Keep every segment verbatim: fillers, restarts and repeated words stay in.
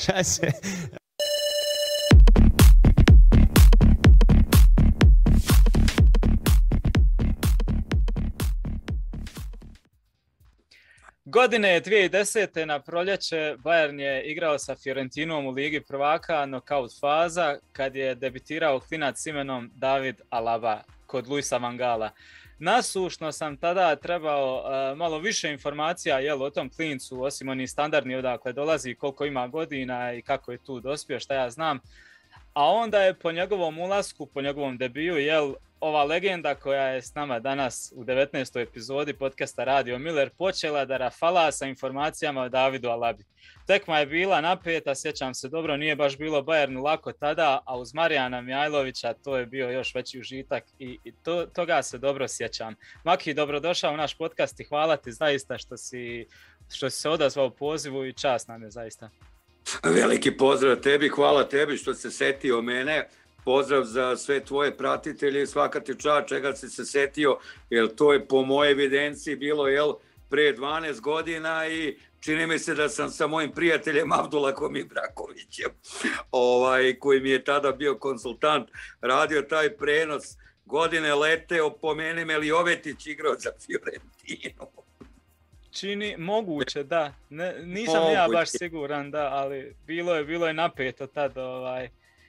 Scheiße. Godine dvije tisuće desete. na proljeće Bayern je igrao sa Fiorentinom u Ligi prvaka, nokaut faza, kad je debitirao klinac s imenom David Alaba kod Luisa van Gaala. Nasušno sam tada trebao uh, malo više informacija jel, o tom klincu, osim oni standardni odakle dolazi, koliko ima godina i kako je tu dospio, šta ja znam. A onda je po njegovom ulasku, po njegovom debiju, jel, ova legenda koja je s nama danas u devetnaestoj epizodi podcasta Radio Miller počela da rafala sa informacijama o Davidu Alabi. Tekma je bila napeta, sjećam se dobro, nije baš bilo Bayernu lako tada, a uz Marijana Mihajlovića to je bio još veći užitak i, i to, toga se dobro sjećam. Maki, dobrodošao u naš podcast i hvala ti zaista što si, što si se odazvao pozivu i čast nam je zaista. Veliki pozdrav tebi, hvala tebi što se setio mene. Pozdrav za sve tvoje pratitelje i svaka ti čast čega si se setio, jer to je po mojoj evidenciji bilo jel, pre dvanaest godina i čini mi se da sam sa mojim prijateljem Abdulakom Ibrakovićem, ovaj, koji mi je tada bio konsultant, radio taj prenos. Godine leteo, po meni Meliovetić igrao za Fiorentinu. Čini moguće, da. Ne, nisam moguće. Ja baš siguran, da, ali bilo je, bilo je napeto tad, ovaj.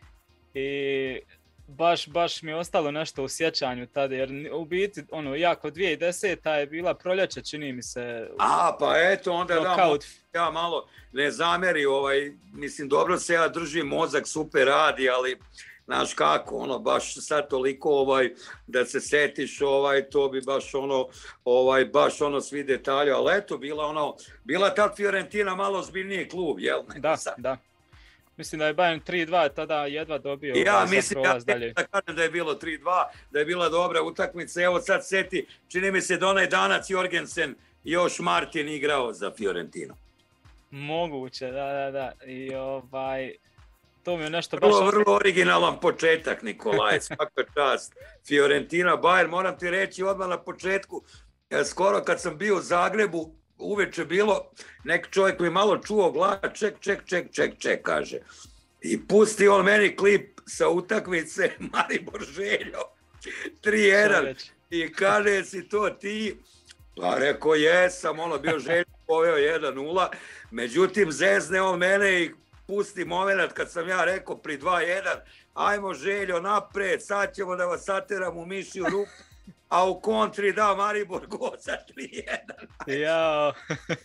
I baš, baš mi je ostalo nešto u sjećanju tada, jer u biti, ono, jako dvije tisuće deseta. je bila proljeće, čini mi se. A, pa eto, onda da, ja malo ne zameri, ovaj, mislim, dobro se ja držim, mozak super radi, ali, znaš kako, ono, baš sad toliko, ovaj, da se setiš, ovaj, to bi baš ono, ovaj, baš ono, svi detalji, ali eto, bila ono, bila ta Fiorentina malo zbiljniji klub, jel? Da, sad. Da. Mislim da je Bayern tri dva tada jedva dobio. Ja mislim ja dalje. Da kažem da je bilo tri dva, da je bila dobra utakmica. Evo sad seti, čini mi se da onaj danac Jorgensen još Martin igrao za Fiorentinu. Moguće, da, da, da. I ovaj, to mi je nešto baš... Vrlo, vrlo originalan početak, Nikolaj, svaka čast. Fiorentina, Bayern, moram ti reći odmah na početku, skoro kad sam bio u Zagrebu, uveče bilo, neki čovjek mi malo čuo glas, ček, ček, ček, ček, ček, kaže. I pusti on meni klip sa utakmice Maribor Željo, tri jedan. I kaže, si to ti? Pa rekao, jesam, ono bio Željo, poveo jedan nula. Međutim, zezne on mene i pusti moment kad sam ja rekao pri dva jedan, ajmo Željo napred, sad ćemo da vas sateram u mišiju ruku. A u kontri da Maribor gol za tri jedan. Jao.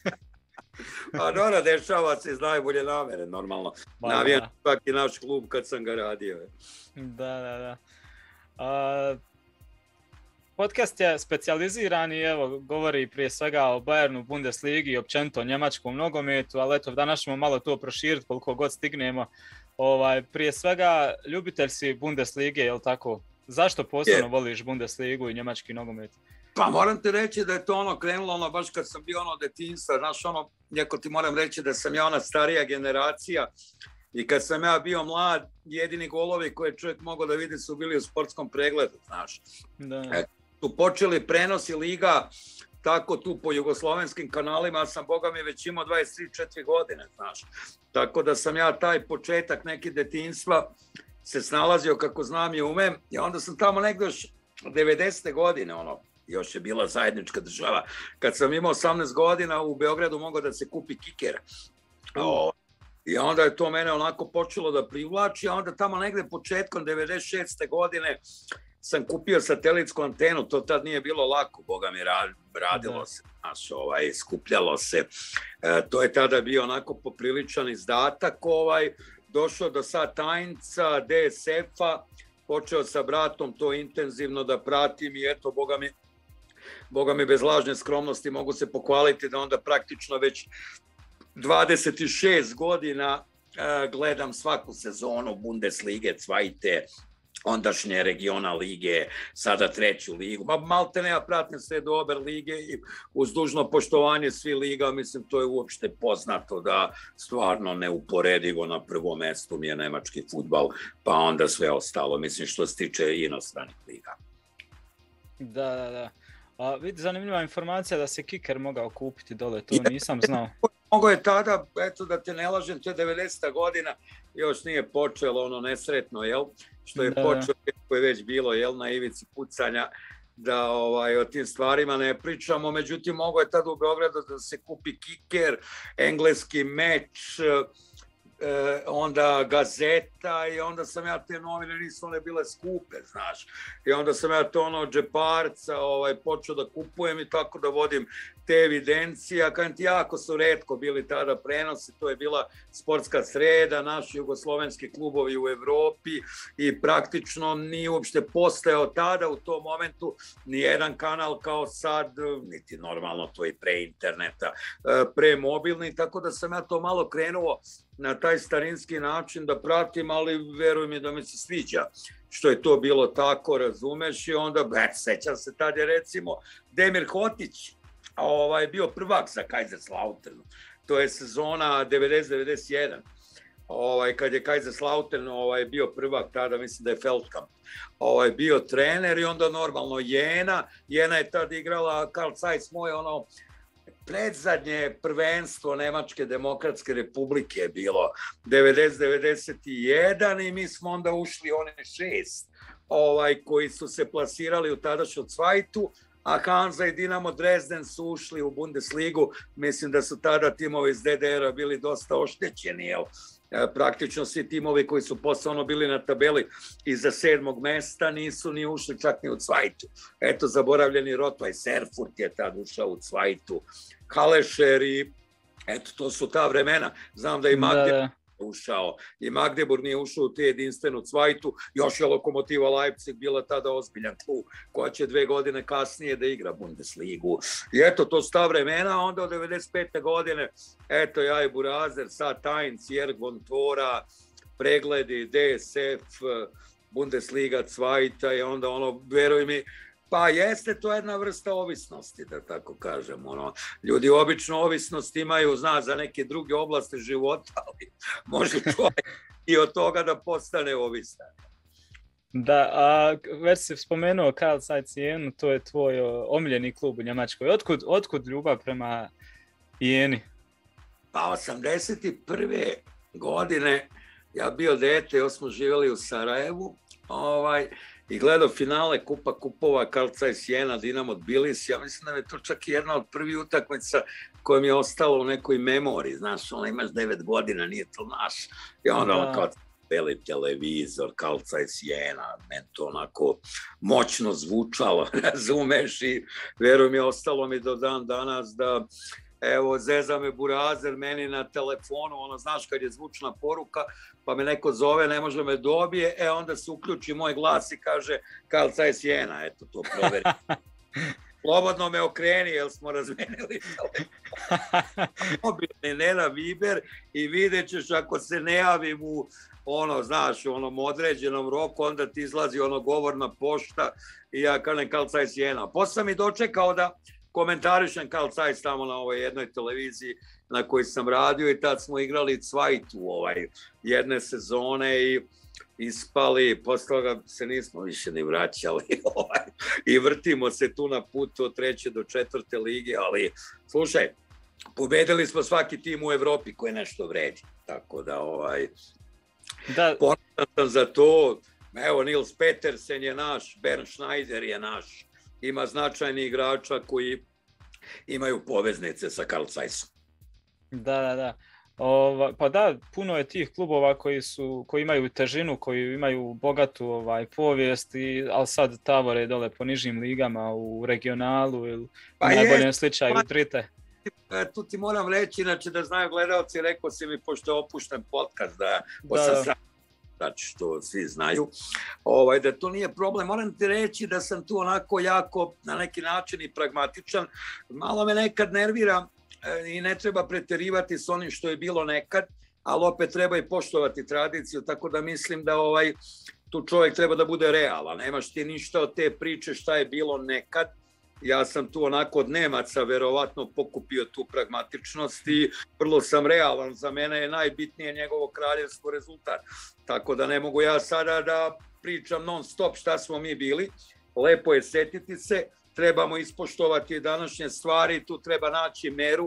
Pa dobro, dešava se iz najbolje namere, normalno. Navijam svaki naš klub kad sam ga radio. Da, da, da. A, podcast je specijaliziran i evo, govori prije svega o Bayernu, Bundesligi i općenito o njemačkom nogometu, ali eto, danas ćemo malo to proširiti koliko god stignemo. Ovaj, prije svega, ljubitelj si Bundeslige, je li tako? Zašto posebno je. Voliš Bundesligu i njemački nogomet? Pa moram ti reći da je to ono krenulo ono baš kad sam bio ono detinjstva, znaš ono, jako ti moram reći da sam ja ona starija generacija i kad sam ja bio mlad, jedini golovi koje čovjek mogao da vidi su bili u sportskom pregledu, znaš. Da. E, tu počeli prenosi liga, tako tu po jugoslovenskim kanalima, sam boga mi već imao dvadeset tri četiri godine, znaš. Tako da sam ja taj početak neki detinjstva se snalazio kako znam i umem i onda sam tamo negdje još devedesete godine, ono, još je bila zajednička država. Kad sam imao osamnaest godina u Beogradu mogao da se kupi kiker. O, I onda je to mene onako počelo da privlači, a onda tamo negdje početkom devedeset šeste godine sam kupio satelitsku antenu, to tad nije bilo lako, boga mi radilo se, znaš, ovaj, skupljalo se. E, to je tada bio onako popriličan izdatak, ovaj, došao do sad tajnica D S F-a, počeo sa bratom to intenzivno da pratim i eto, boga mi, boga mi bez lažne skromnosti mogu se pohvaliti da onda praktično već dvadeset šest godina uh, gledam svaku sezonu Bundeslige, Zweite, ondašnje regiona lige, sada treću ligu. Ma malte ne, ja pratim sve do Oberlige i uz dužno poštovanje svi liga, mislim, to je uopšte poznato da stvarno neuporedivo na prvom mjestu mi je nemački fudbal, pa onda sve ostalo, mislim, što se tiče inostranih liga. Da, da, da. A vidi, zanimljiva informacija da se kiker mogao kupiti dole, to nisam znao. Mogo je tada, eto da te ne lažem, to je devedeseta godina, još nije počelo ono nesretno, jel? Što je da. počelo, koje je već bilo, jel, na ivici pucanja, da ovaj, o tim stvarima ne pričamo. Međutim, mogo je tada u Beogradu da se kupi kiker, engleski meč, E, onda gazeta i onda sam ja te novine, nisu one bile skupe, znaš, i onda sam ja to ono džeparca ovaj, počeo da kupujem i tako da vodim te evidencije, a kad jako su retko bili tada prenosi, to je bila sportska sreda, naši jugoslovenski klubovi u Evropi i praktično nije uopšte postojao tada u tom momentu ni jedan kanal kao sad, niti normalno to i pre interneta, pre mobilni, tako da sam ja to malo krenuo na taj starinski način da pratim, ali veruj mi da mi se sviđa što je to bilo tako, razumeš, i onda, bet, sećam se tad je recimo Demir Hotić ovaj, bio prvak za Kaiserslautern, to je sezona devedeset devedeset jedan, ovaj, kad je Kaiserslautern ovaj, bio prvak, tada mislim da je Feldkamp ovaj, bio trener i onda normalno Jena, Jena je tad igrala Carl Zeiss moj ono, predzadnje prvenstvo Nemačke demokratske republike je bilo devedeset devedeset jedan i mi smo onda ušli one šest ovaj, koji su se plasirali u tadašnju Cvajtu, a Hansa i Dinamo Dresden su ušli u Bundesligu. Mislim da su tada timovi iz D D R-a bili dosta oštećeni, jel? Praktično svi timovi koji su posle ono bili na tabeli iza sedmog mesta nisu ni ušli čak ni u Cvajtu. Eto, zaboravljeni Rotweiss Erfurt je tad ušao u Cvajtu, Halešer i eto, to su ta vremena. Znam da i Magdeburg da, da. ušao i Magdeburg nije ušao u te jedinstvenu Cvajtu, još je Lokomotiva Leipzig bila tada ozbiljan klub koja će dve godine kasnije da igra Bundesligu. I eto, to su ta vremena, onda od devedeset pete godine, eto ja i Burazer, sad Tajnc, Jerg von Tora, pregledi, D S F, Bundesliga, Cvajta i onda ono, veruj mi, pa jeste to jedna vrsta ovisnosti, da tako kažem. Ono, ljudi obično ovisnost imaju, zna, za neke druge oblasti života, ali može čovjek i od toga da postane ovisan. Da, a već si spomenuo Carl Zeiss Jenu, to je tvoj omiljeni klub u Njemačkoj. Otkud, otkud ljubav prema Jeni? Pa osamdeset prve godine ja bio dete, još smo živjeli u Sarajevu, ovaj, i gledao finale Kupa kupova Carl Zeiss Jena, Dinamo Tbilisi. Ja mislim da je to čak jedna od prvih utakmica koja mi je ostala u nekoj memoriji. Znaš, ono imaš devet godina, nije to naš. I onda ono kao veli televizor, Carl Zeiss Jena, meni to onako moćno zvučalo, razumeš, i verujem je ostalo mi do dan danas da evo, zeza me Burazer meni na telefonu, ono, znaš, kad je zvučna poruka, pa me neko zove, ne može me dobije, e, onda se uključi moj glas i kaže Carl Zeiss Jena, eto, to proveri. Slobodno me okreni, jer smo razmenili mobilni Nena Viber i vidjet ćeš ako se ne javim u ono, znaš, u onom određenom roku, onda ti izlazi ono govorna pošta i ja kažem Carl Zeiss Jena. Posle sam i dočekao da komentarišem Carl Zeiss tamo na ovoj jednoj televiziji na kojoj sam radio i tad smo igrali Cvajtu ovaj, jedne sezone i ispali, posle toga se nismo više ni vraćali ovaj, i vrtimo se tu na putu od treće do četvrte lige, ali slušaj, pobedili smo svaki tim u Evropi koji nešto vredi, tako da ovaj, da. Ponosan sam za to, evo Nils Petersen je naš, Bernd Schneider je naš, ima značajni igrača koji imaju poveznice sa Carl Zeissom. Da, da, da. Ova, pa da, puno je tih klubova koji su, koji imaju težinu, koji imaju bogatu ovaj povijest, i, ali sad tavore dole po nižim ligama u regionalu ili pa u najboljem slučaju pa, Drite. Tu ti moram reći, inače da znaju gledalci, rekao si mi, pošto je opušten podcast, da, da. Sam znači što svi znaju, ovaj, da to nije problem. Moram ti reći da sam tu onako jako na neki način i pragmatičan. Malo me nekad nervira i ne treba preterivati s onim što je bilo nekad, ali opet treba i poštovati tradiciju, tako da mislim da ovaj, tu čovjek treba da bude realan. Nemaš ti ništa od te priče šta je bilo nekad. Ja sam tu onako od Nemaca verovatno pokupio tu pragmatičnost i vrlo sam realan. Za mene je najbitnije njegovo kraljevsko rezultat. Tako da ne mogu ja sada da pričam non stop šta smo mi bili. Lepo je setiti se, trebamo ispoštovati današnje stvari, tu treba naći meru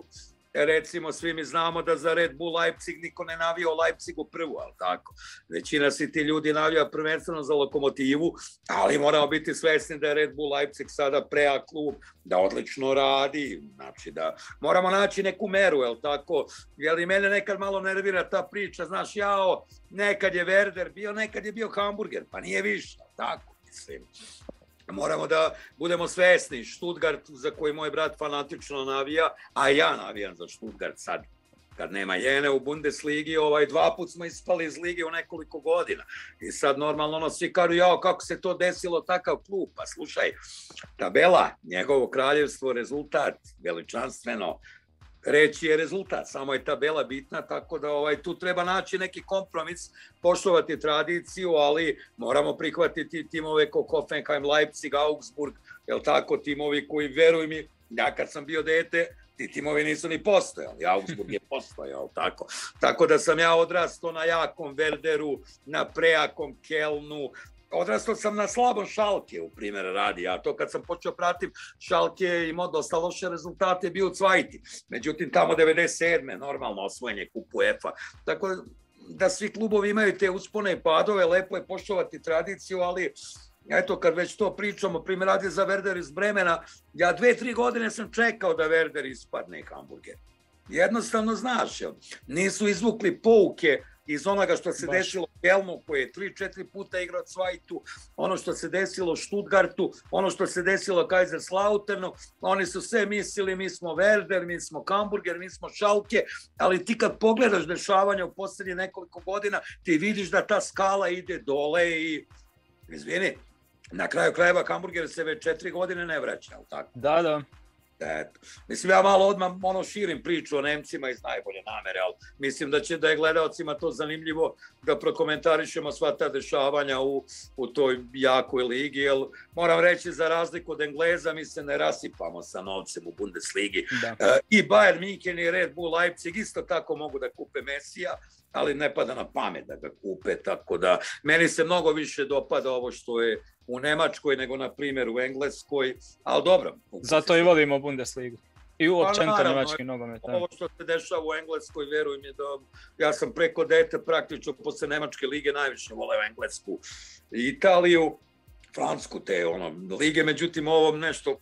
recimo svi mi znamo da za Red Bull Leipzig niko ne navio Leipzigu prvu, ali tako. Većina si ti ljudi navija prvenstveno za Lokomotivu, ali moramo biti svesni da je Red Bull Leipzig sada prejak klub, da odlično radi, znači da moramo naći neku meru, jel tako? Jel i mene nekad malo nervira ta priča, znaš, jao, nekad je Werder bio, nekad je bio Hamburger, pa nije više, tako, mislim. Moramo da budemo svesni, Stuttgart za koji moj brat fanatično navija, a ja navijam za Stuttgart sad, kad nema Jene u Bundesligi, ovaj, dva put smo ispali iz lige u nekoliko godina. I sad normalno ono svi kažu, jao, kako se to desilo, takav klub, pa slušaj, tabela, njegovo kraljevstvo, rezultat, veličanstveno, reći je rezultat, samo je tabela bitna, tako da ovaj, tu treba naći neki kompromis, poštovati tradiciju, ali moramo prihvatiti timove kao Hoffenheim, Leipzig, Augsburg, jel tako, timovi koji, veruj mi, ja kad sam bio dete, ti timovi nisu ni postojali, Augsburg je postojao, tako. Tako da sam ja odrastao na jakom Werderu, na prejakom Kelnu, odrastao sam na slabom Schalke, u primjer radi, a to kad sam počeo pratim, Schalke je imao dosta loše rezultate, bio u Cvajti. Međutim, tamo devedeset sedme normalno osvojen je kup UEFA. Tako da svi klubovi imaju te uspone i padove, lepo je poštovati tradiciju, ali eto, kad već to pričamo, primjer radi za Werder iz Bremena, ja dve, tri godine sam čekao da Werder ispadne Hamburger. Jednostavno, znaš, nisu izvukli pouke iz onoga što se Baš. desilo Kelnu, koji je tri, četiri puta igrao Cvajtu, ono što se desilo Stuttgartu, ono što se desilo Kaiserslauternu, oni su sve mislili, mi smo Werder, mi smo Hamburger, mi smo Schalke, ali ti kad pogledaš dešavanja u posljednje nekoliko godina, ti vidiš da ta skala ide dole i, izvini, na kraju krajeva Hamburger se već četiri godine ne vraća, ali tako? Da, da. Eto. Mislim, ja malo odmah ono širim priču o Nemcima iz najbolje namere, ali mislim da će da je gledalcima to zanimljivo da prokomentarišemo sva ta dešavanja u, u toj jakoj ligi, jer moram reći, za razliku od Engleza, mi se ne rasipamo sa novcem u Bundesligi. E, I Bayern München i Red Bull Leipzig isto tako mogu da kupe Mesija, ali ne pada na pamet da ga kupe, tako da meni se mnogo više dopada ovo što je u Nemačkoj nego na primjer u Engleskoj, ali dobro. Zato i volimo Bundesligu. I uopćenito nemački nogomet. Ovo što se dešava u Engleskoj, veruj mi da ja sam preko dete praktično posle Nemačke lige najviše voleo Englesku i Italiju, Francusku, te ono, lige, međutim ovom nešto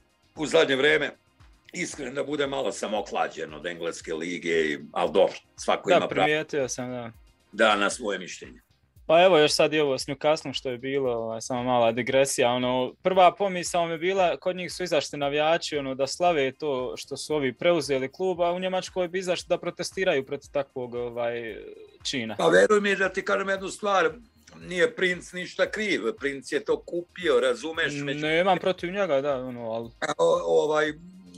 u zadnje vreme iskreno da bude malo sam oklađen od Engleske lige, ali dobro, svako da, ima pravo. Da, primijetio sam, da. Da, na svoje mišljenje. Pa evo još sad i ovo s Newcastlom što je bilo, samo mala digresija, ono, prva pomisao mi je bila, kod njih su izašli navijači, ono, da slave to što su ovi preuzeli klub, a u Njemačkoj bi izašli da protestiraju protiv takvog ovaj, čina. Pa veruj mi da ti kažem jednu stvar, nije princ ništa kriv, princ je to kupio, razumeš? Među... Nemam protiv njega, da, ono, ali... O, ovaj...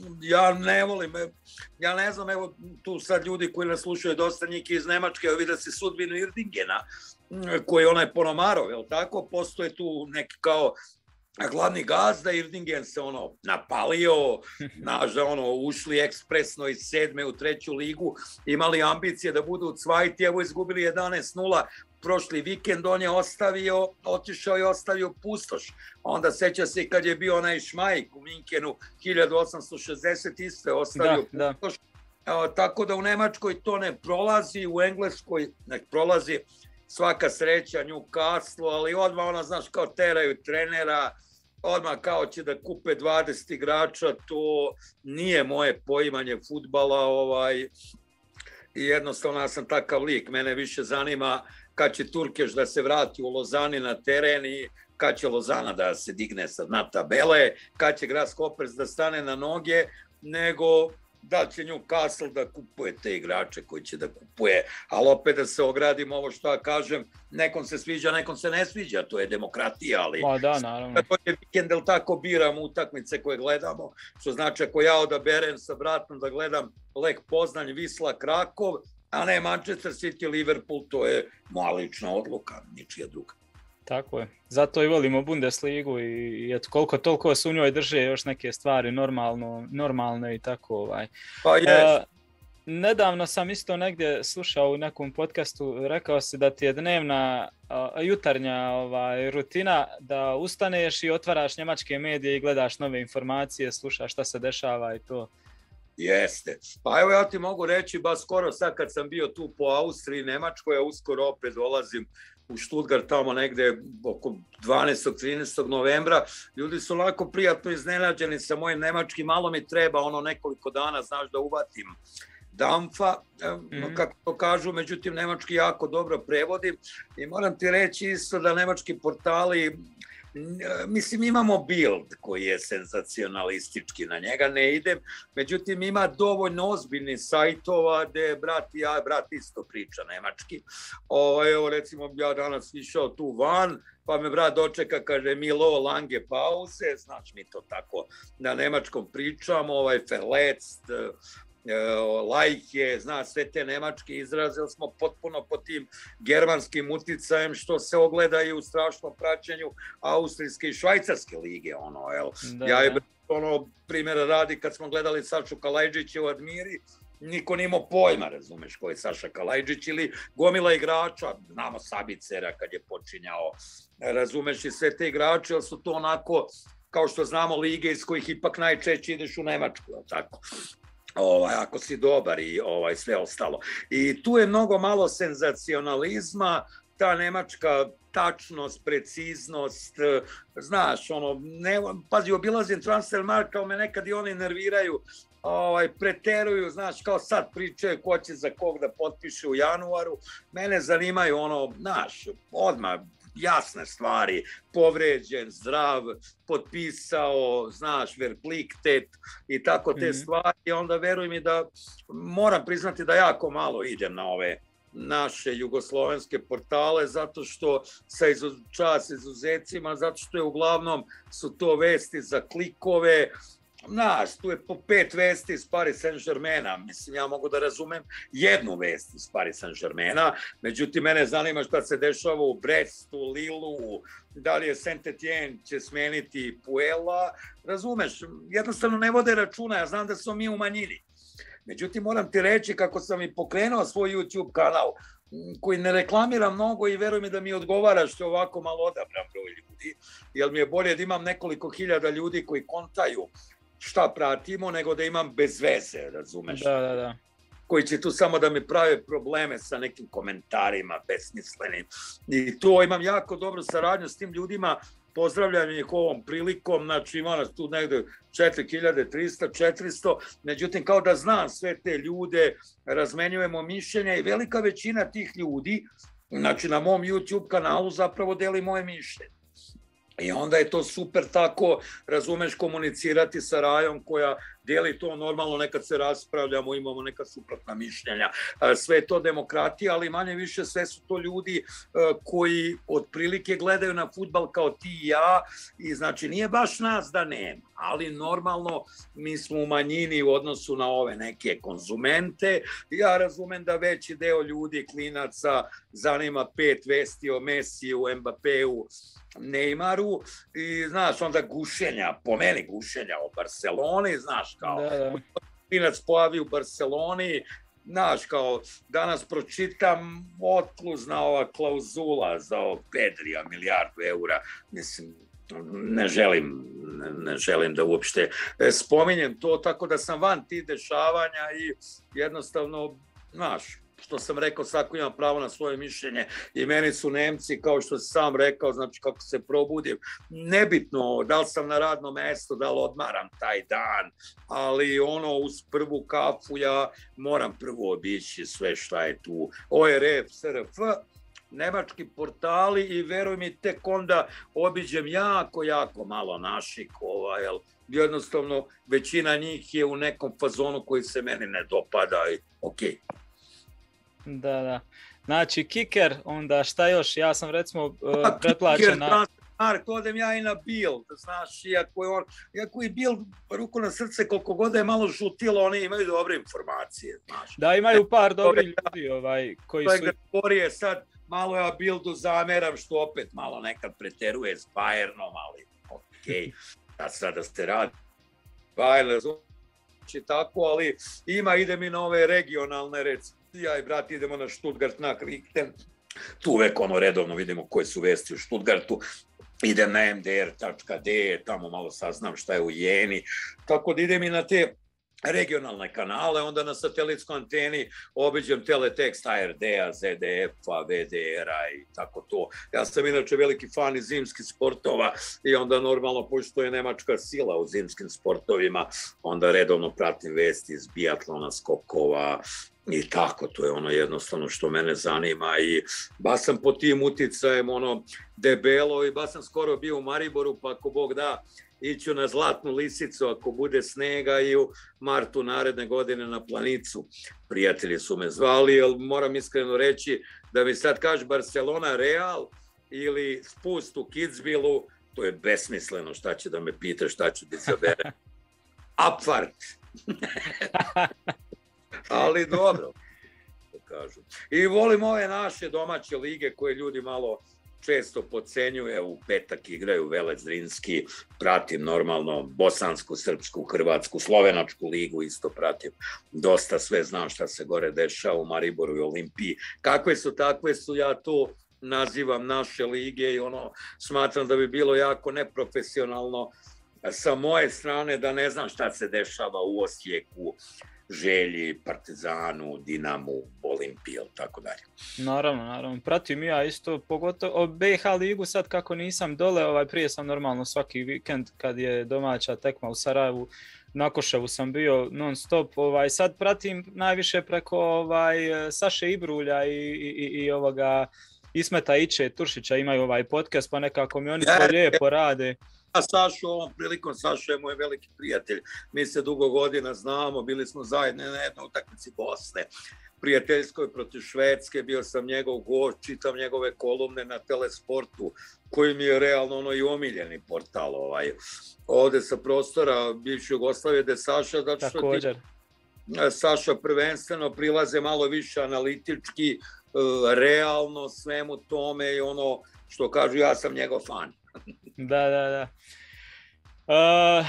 Ja ne volim, ja ne znam, evo tu sad ljudi koji nas slušaju, dosta njih iz Nemačke, evo vidi se sudbinu Irdingena, koji je onaj Ponomarov, jel tako, postoje tu neki kao glavni gazda, Irdingen se ono napalio, naš da ono ušli ekspresno iz sedme u treću ligu, imali ambicije da budu u Cvajti, evo izgubili jedanaest nula, prošli vikend on je ostavio, otišao i ostavio pustoš. Onda seća se kad je bio onaj Šmajk u Minhenu hiljadu osamsto šezdeset isto je ostavio da, pustoš. Da. E, tako da u Nemačkoj to ne prolazi, u Engleskoj ne prolazi, svaka sreća Newcastle, ali odmah ona, znaš, kao teraju trenera, odmah kao će da kupe dvadeset igrača, to nije moje poimanje fudbala, ovaj, i jednostavno ja sam takav lik, mene više zanima kad će Turkeš da se vrati u Lozani na teren i kad će Lozana da se digne sa dna tabele, kad će Grasshoppers da stane na noge, nego da će Newcastle da kupuje te igrače koji će da kupuje, ali opet da se ogradim ovo što ja kažem, nekom se sviđa, nekom se ne sviđa, to je demokratija, ali pa da, naravno. To je vikend, ili tako biramo utakmice koje gledamo, što znači ako ja odaberem sa bratom da gledam Lek Poznanj, Wisla, Krakov, a ne Manchester City, Liverpool, to je moja lična odluka, ničija druga. Tako je. Zato i volimo Bundesligu i eto, koliko toliko se u njoj drže još neke stvari normalno, normalne i tako. Ovaj. Pa jest. Uh, nedavno sam isto negdje slušao u nekom podcastu, rekao si da ti je dnevna, uh, jutarnja ovaj, rutina da ustaneš i otvaraš njemačke medije i gledaš nove informacije, slušaš šta se dešava i to. Jeste. Pa evo ja ti mogu reći, ba skoro sad kad sam bio tu po Austriji, Nemačkoj, ja uskoro opet dolazim u Stuttgart tamo negde oko dvanaestog trinaestog novembra, ljudi su lako prijatno iznenađeni sa mojim nemačkim, malo mi treba ono nekoliko dana, znaš, da uvatim damfa, mm-hmm. kako to kažu, međutim nemački jako dobro prevodim i moram ti reći isto da nemački portali, mislim imamo Bild koji je senzacionalistički, na njega ne idem, međutim ima dovoljno ozbiljnih sajtova gde brat i ja, brat isto priča nemački. O, evo recimo ja danas išao tu van, pa me brat dočeka, kaže Milo lange pause, znači mi to tako na nemačkom pričamo, ovaj verletzt, lajke, zna, sve te nemačke izraze, smo potpuno pod tim germanskim uticajem što se ogleda i u strašnom praćenju austrijske i švajcarske lige, ono, jel? Da, ja je, ono, primjera radi, kad smo gledali Sašu Kalajđića u Admiri, niko nije imao pojma, razumeš, ko je Saša Kalajđić ili gomila igrača, znamo Sabicera kad je počinjao, razumeš, i sve te igrače, ali su to onako, kao što znamo, lige iz kojih ipak najčešće ideš u Nemačku, jel tako? Ovaj, ako si dobar i ovaj, sve ostalo. I tu je mnogo malo senzacionalizma, ta nemačka tačnost, preciznost, znaš, ono, ne, pazi, obilazim Transfermarkt, kao me nekad i oni nerviraju, ovaj, preteruju, znaš, kao sad pričaju ko će za kog da potpiše u januaru, mene zanimaju, ono, znaš, odmah, jasne stvari, povređen, zdrav, potpisao, znaš, verpliktet i tako te mm-hmm. stvari. Onda veruj mi da moram priznati da jako malo idem na ove naše jugoslovenske portale, zato što sa izuz, čas izuzecima, zato što je uglavnom su to vesti za klikove. Znaš, tu je po pet vesti iz Paris Saint-Germaina, mislim, ja mogu da razumem jednu vest iz Paris Saint-Germaina, međutim, mene zanima šta se dešava u Brestu, Lilu, da li je Saint-Etienne će smeniti Puela, razumeš, jednostavno ne vode računa, ja znam da smo mi u manjini. Međutim, moram ti reći kako sam i pokrenuo svoj YouTube kanal, koji ne reklamira mnogo i veruj mi da mi odgovara što je ovako malo odabran broj ljudi, jer mi je bolje da imam nekoliko hiljada ljudi koji kontaju šta pratimo, nego da imam bez veze, razumeš? Da, da, da. Koji će tu samo da mi prave probleme sa nekim komentarima besmislenim. I to imam jako dobru saradnju s tim ljudima, pozdravljam ih ovom prilikom, znači ima nas tu negde četiri hiljade trista, četiristo, međutim kao da znam sve te ljude, razmenjujemo mišljenja i velika većina tih ljudi, znači na mom YouTube kanalu zapravo deli moje mišljenje. I onda je to super tako, razumeš, komunicirati sa Rajom koja dijeli to normalno, nekad se raspravljamo, imamo neka suprotna mišljenja. Sve je to demokratija, ali manje više sve su to ljudi koji otprilike gledaju na fudbal kao ti i ja i znači nije baš nas da nema, ali normalno mi smo u manjini u odnosu na ove neke konzumente. Ja razumem da veći deo ljudi, klinaca, zanima pet vesti o Mesiju, Mbappeu, Neymaru i znaš onda gušenja, po meni gušenja o Barceloni, znaš kao da, da. Klinac pojavi u Barceloni, znaš kao danas pročitam otkluzna ova klauzula za ovog Pedrija milijardu eura, mislim ne želim, ne, ne želim da uopšte spominjem to, tako da sam van tih dešavanja i jednostavno, znaš, što sam rekao, svako ima pravo na svoje mišljenje i meni su Nemci, kao što sam sam rekao, znači kako se probudim, nebitno da li sam na radnom mestu, da li odmaram taj dan, ali ono uz prvu kafu ja moram prvo obići sve šta je tu, O R F, S R F, nemački portali i veruj mi tek onda obiđem jako, jako malo naših, ovaj, jel, jednostavno većina njih je u nekom fazonu koji se meni ne dopada i okej. Okay. Da, da. Znači, kiker, onda šta još? Ja sam recimo uh, pretplaćen na... Mark, odem ja i na Bild, znaš, iako je on, iako je Bild, ruku na srce, koliko god je malo žutilo, oni imaju dobre informacije, znaš. Da, imaju par dobrih ljudi, ovaj, koji to je su... Gregorije, sad malo ja Bildu zameram, što opet malo nekad preteruje s Bayernom, ali okej, okay. Da sada ste radi. Bayern, znači tako, ali ima, ide mi na ove regionalne, recimo. Ja i brat idemo na Stuttgart, na Krichten, tu uvek ono redovno vidimo koje su vesti u Stuttgartu, idem na M D R tačka D, tamo malo saznam šta je u Jeni, tako da idem i na te regionalne kanale, onda na satelitskoj anteni obiđem teletekst A R D-a, Z D F-a, V D R-a i tako to. Ja sam inače veliki fan iz zimskih sportova i onda normalno, pošto je nemačka sila u zimskim sportovima, onda redovno pratim vesti iz biatlona, skokova i tako, to je ono jednostavno što mene zanima i baš sam po tim uticajem ono debelo i baš sam skoro bio u Mariboru, pa ako Bog da, iću na Zlatnu lisicu ako bude snega i u martu naredne godine na Planicu. Prijatelji su me zvali, ali moram iskreno reći da mi sad kaže Barcelona Real ili spust u Kitzbühelu, to je besmisleno, šta će da me pita, šta ću da izabere. Abfahrt. Ali dobro, to kažu. I volim ove naše domaće lige koje ljudi malo često podcenjuje, u petak igraju Velez Zrinski, pratim normalno bosansku, srpsku, hrvatsku, slovenačku ligu isto pratim, dosta sve znam šta se gore dešava u Mariboru i Olimpiji. Kakve su, takve su, ja to nazivam naše lige i ono, smatram da bi bilo jako neprofesionalno sa moje strane da ne znam šta se dešava u Osijeku, Želji, Partizanu, Dinamu, Olimpiji, tako dalje. Naravno, naravno. Pratim ja isto, pogotovo B H ligu sad kako nisam dole, ovaj, prije sam normalno svaki vikend kad je domaća tekma u Sarajevu, na Koševu sam bio non stop, ovaj, sad pratim najviše preko ovaj, Saše Ibrulja i, i, i ovoga Ismeta Iće, Turšića imaju ovaj podcast, pa nekako mi oni to lijepo rade. A Sašu ovom prilikom, Saša je moj veliki prijatelj, mi se dugo godina znamo, bili smo zajedno na jednoj utakmici Bosne, prijateljskoj protiv Švedske, bio sam njegov gost, čitam njegove kolumne na Telesportu, koji mi je realno ono i omiljeni portal ovaj. Ovde sa prostora bivše Jugoslavije, gde Saša, zato što ti, Saša prvenstveno prilaze malo više analitički, realno svemu tome i ono što kažu, ja sam njegov fan. Da, da, da. Uh,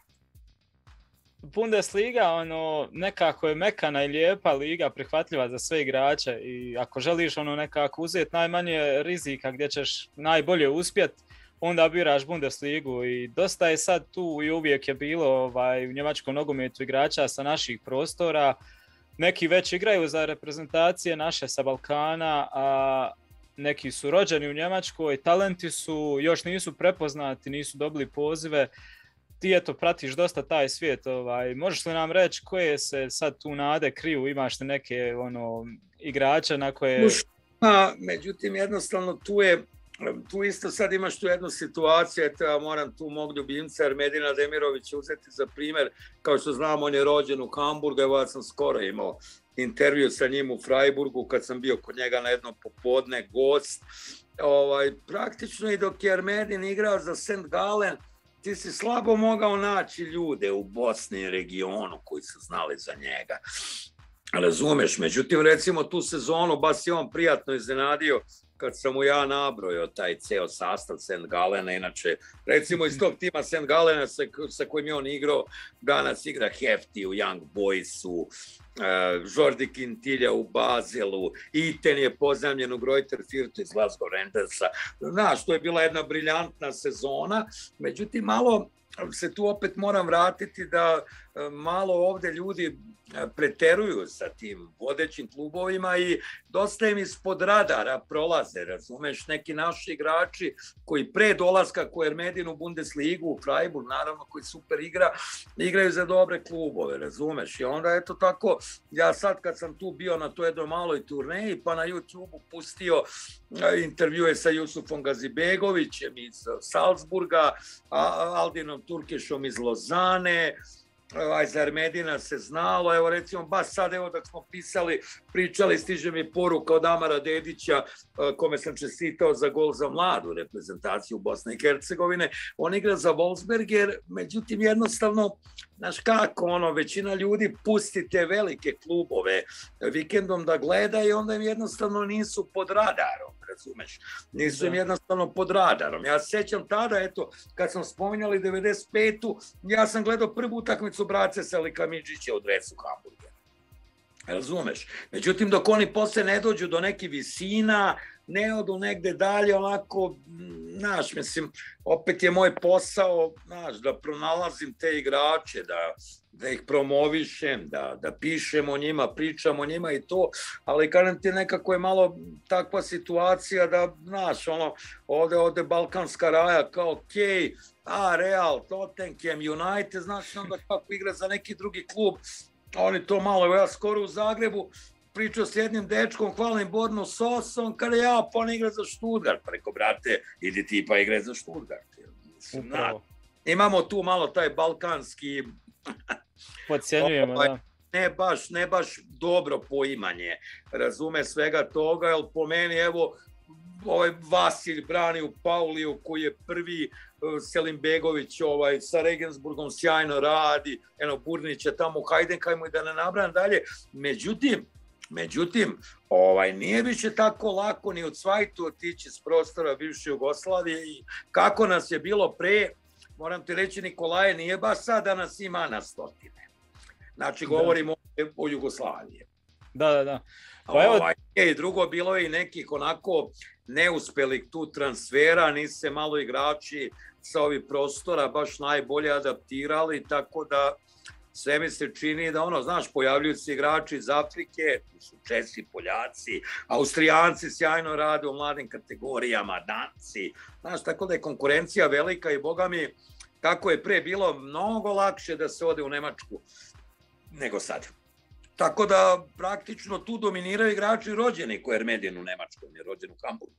Bundesliga, ono, nekako je mekana i lijepa liga, prihvatljiva za sve igrače i ako želiš ono nekako uzeti najmanje rizika gdje ćeš najbolje uspjet, onda biraš Bundesligu i dosta je sad tu i uvijek je bilo ovaj, u njemačkom nogometu igrača sa naših prostora. Neki već igraju za reprezentacije naše sa Balkana, a neki su rođeni u Njemačkoj, talenti su, još nisu prepoznati, nisu dobili pozive. Ti eto pratiš dosta taj svijet, ovaj. Možeš li nam reći koje se sad tu nade kriju, imaš li neke ono, igrače na koje... A, međutim, jednostavno tu je, tu isto sad imaš tu jednu situaciju, eto ja moram tu mog ljubimca Ermedina Demirovića uzeti za primjer, kao što znam on je rođen u Hamburgu, evo ja sam skoro imao intervju sa njim u Freiburgu kad sam bio kod njega na jedno popodne gost. Ovaj, praktično i dok je Ermedin igrao za Saint Gallen, ti si slabo mogao naći ljude u Bosni i regionu koji su znali za njega. Razumeš, međutim recimo tu sezonu baš je on prijatno iznenadio kad sam mu ja nabrojao taj ceo sastav Saint Gallena, inače recimo iz tog tima Saint Gallena sa, sa kojim je on igrao, danas igra Hefti u Young Boysu, uh, Jordi Quintilla u Baselu, Iten je pozajmljen u Greuther Fürthu iz Glasgow Rangersa. Znaš, to je bila jedna briljantna sezona, međutim malo se tu opet moram vratiti da malo ovde ljudi preteruju sa tim vodećim klubovima i dosta im ispod radara prolaze, razumeš, neki naši igrači koji pre dolaska ko Ermedin u Bundesligu, u Freiburg, naravno koji super igra, igraju za dobre klubove, razumeš, i onda eto tako, ja sad kad sam tu bio na toj jednoj maloj turneji, pa na YouTube-u pustio intervjue sa Jusufom Gazibegovićem iz Salzburga, Aldinom Turkešom iz Lozane, aj za Ermedina se znalo, evo recimo baš sad evo dok smo pisali, pričali, stiže mi poruka od Amara Dedića kome sam čestitao za gol za mladu reprezentaciju Bosne i Hercegovine, on igra za Wolfsberger, međutim jednostavno, znaš kako, ono, većina ljudi pusti te velike klubove vikendom da gleda i onda im jednostavno nisu pod radarom, razumeš, nisu im jednostavno pod radarom. Ja se sjećam tada, eto, kad sam spominjali devedeset petu, ja sam gledao prvu utakmicu brace Selika Midžića u dresu Hamburga. Razumeš? Međutim, dok oni posle ne dođu do nekih visina, ne odu negde dalje, onako, znaš, mislim, opet je moj posao, znaš, da pronalazim te igrače, da, da ih promovišem, da, da pišem o njima, pričam o njima i to, ali kažem ti, nekako je malo takva situacija da, znaš, ono, ovde, ovde Balkanska raja, kao, okej, okay, a, Real, Tottenham, United, znaš, onda kako igra za neki drugi klub, oni to malo, evo ja skoro u Zagrebu, pričao s jednim dečkom, hvalim Bornu Sosom, kada ja, pa on igra za Stuttgart, pa reko, brate, idi ti pa igra za Stuttgart. Upravo. Imamo tu malo taj balkanski... Podcjenjujemo, ovaj, da. Ne baš, ne baš dobro poimanje, razume svega toga, jer po meni, evo, ovaj Vasilj brani u Pauliju, koji je prvi, Selimbegović ovaj, sa Regensburgom sjajno radi, eno, Burnić je tamo u Hajdenkajmu i da ne nabram dalje. Međutim, Međutim, ovaj, nije više tako lako ni u Cvajtu otići s prostora bivše Jugoslavije i kako nas je bilo pre, moram ti reći, Nikolaje, nije baš sad da nas ima na stotine. Znači, govorimo da. o Jugoslaviji. Da, da, da. Pa evo... ovaj, i drugo, bilo je i nekih onako neuspelih tu transfera, nisu se malo igrači sa ovih prostora baš najbolje adaptirali, tako da sve mi se čini da, ono, znaš, pojavljuju se igrači iz Afrike, tu su Česi, Poljaci, Austrijanci sjajno rade u mladim kategorijama, Danci, znaš, tako da je konkurencija velika i, boga mi, kako je pre bilo mnogo lakše da se ode u Nemačku nego sad. Tako da praktično tu dominiraju igrači rođeni, ko je Ermedin u Nemačkoj, on je rođen u Hamburgu.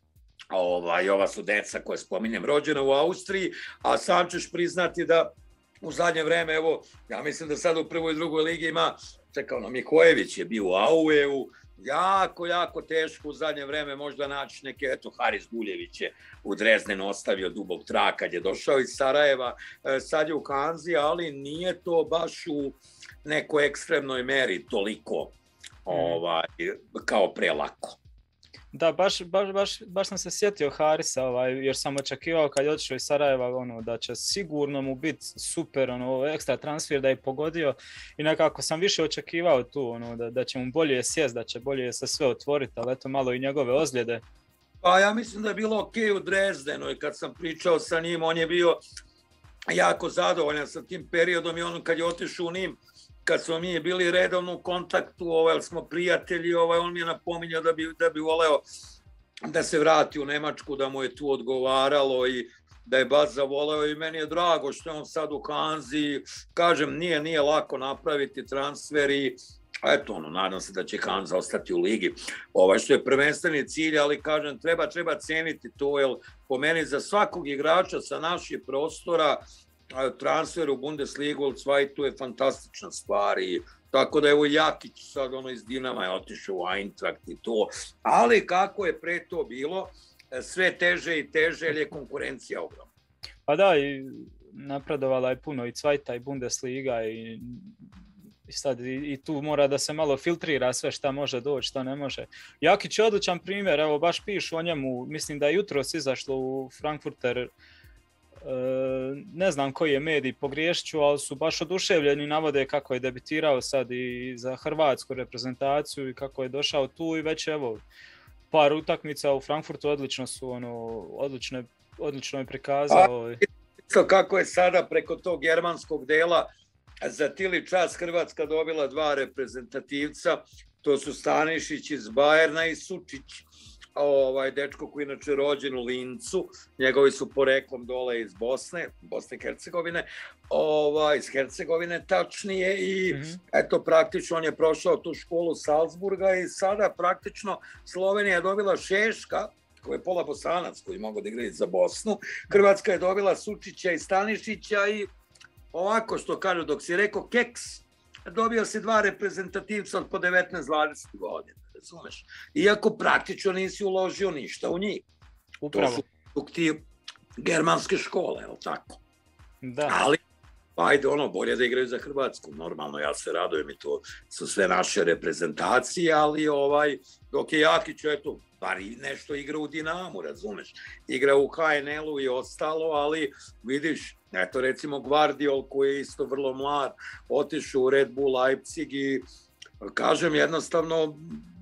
Ovaj, ova su deca koje spominjem rođena u Austriji, a sam ćeš priznati da u zadnje vreme, evo, ja mislim da sad u prvoj i drugoj ligi ima, čekao nam, Mikojević je bio u Aueu, jako, jako teško u zadnje vreme možda naći neke, eto, Haris Guljević je u Drezdenu ostavio dubog trak kad je došao iz Sarajeva, sad je u Hanzi, ali nije to baš u nekoj ekstremnoj meri toliko ovaj, kao prelako. Da, baš, baš, baš, baš sam se sjetio Harisa, ovaj, jer sam očekivao kad je otišao iz Sarajeva, ono, da će sigurno mu biti super, ono, ekstra transfer da je pogodio i nekako sam više očekivao tu, ono, da, da će mu bolje sjest, da će bolje se sve otvoriti, ali eto malo i njegove ozljede. Pa ja mislim da je bilo okej okay u Drezdenu i kad sam pričao sa njim, on je bio jako zadovoljan sa tim periodom i on kad je otišao u Nim, kad smo mi bili redovno u kontaktu, ovaj, smo prijatelji, ovaj, on mi je napominjao da bi, da bi voleo da se vrati u Nemačku, da mu je tu odgovaralo i da je baš zavoleo i meni je drago što je on sad u Hanzi. Kažem, nije, nije lako napraviti transfer i eto, ono, nadam se da će Hanza ostati u ligi. Ovaj, što je prvenstveni cilj, ali kažem, treba, treba ceniti to, jer po meni za svakog igrača sa naših prostora transfer u Bundesligu ili Cvajtu je fantastična stvar i tako da evo Jakić sad ono iz Dinama je otišao u Eintracht i to, ali kako je pre to bilo, sve teže i teže jer je konkurencija ogromna. Pa da, i napredovala je puno i Cvajta i Bundesliga i, i sad i, i tu mora da se malo filtrira sve šta može doći, šta ne može. Jakić je odličan primjer, evo baš pišu o njemu, mislim da je jutros izašlo u Frankfurter, ne znam koji je medij, pogriješću, ali su baš oduševljeni, navode kako je debitirao sad i za hrvatsku reprezentaciju i kako je došao tu i već evo par utakmica u Frankfurtu odlično su, ono, odlično, odlično je prikazao. A, isto kako je sada preko tog germanskog dela za tili čas Hrvatska dobila dva reprezentativca, to su Stanišić iz Bajerna i Sučić, ovaj dečko koji je inače rođen u Lincu, njegovi su poreklom dole iz Bosne, Bosne i Hercegovine, ovaj, iz Hercegovine tačnije i mm-hmm. eto praktično on je prošao tu školu Salzburga i sada praktično Slovenija je dobila Šeška, koji je pola Bosanac, koji mogu da igrati za Bosnu, Hrvatska je dobila Sučića i Stanišića i ovako što kažu, dok si rekao keks, dobio si dva reprezentativca od po devetnaest dvadeset godina. Razumeš? Iako praktično nisi uložio ništa u njih. Upravo. To su ti germanske škole, je li tako? Da. Ali, ajde, ono, bolje da igraju za Hrvatsku. Normalno, ja se radujem i to su sve naše reprezentacije, ali ovaj, dok je Jakić, eto, bar i nešto igra u Dinamu, razumeš? Igra u H N L-u i ostalo, ali vidiš, eto, recimo Gvardiol, koji je isto vrlo mlad, otišao u Red Bull Leipzig i kažem jednostavno,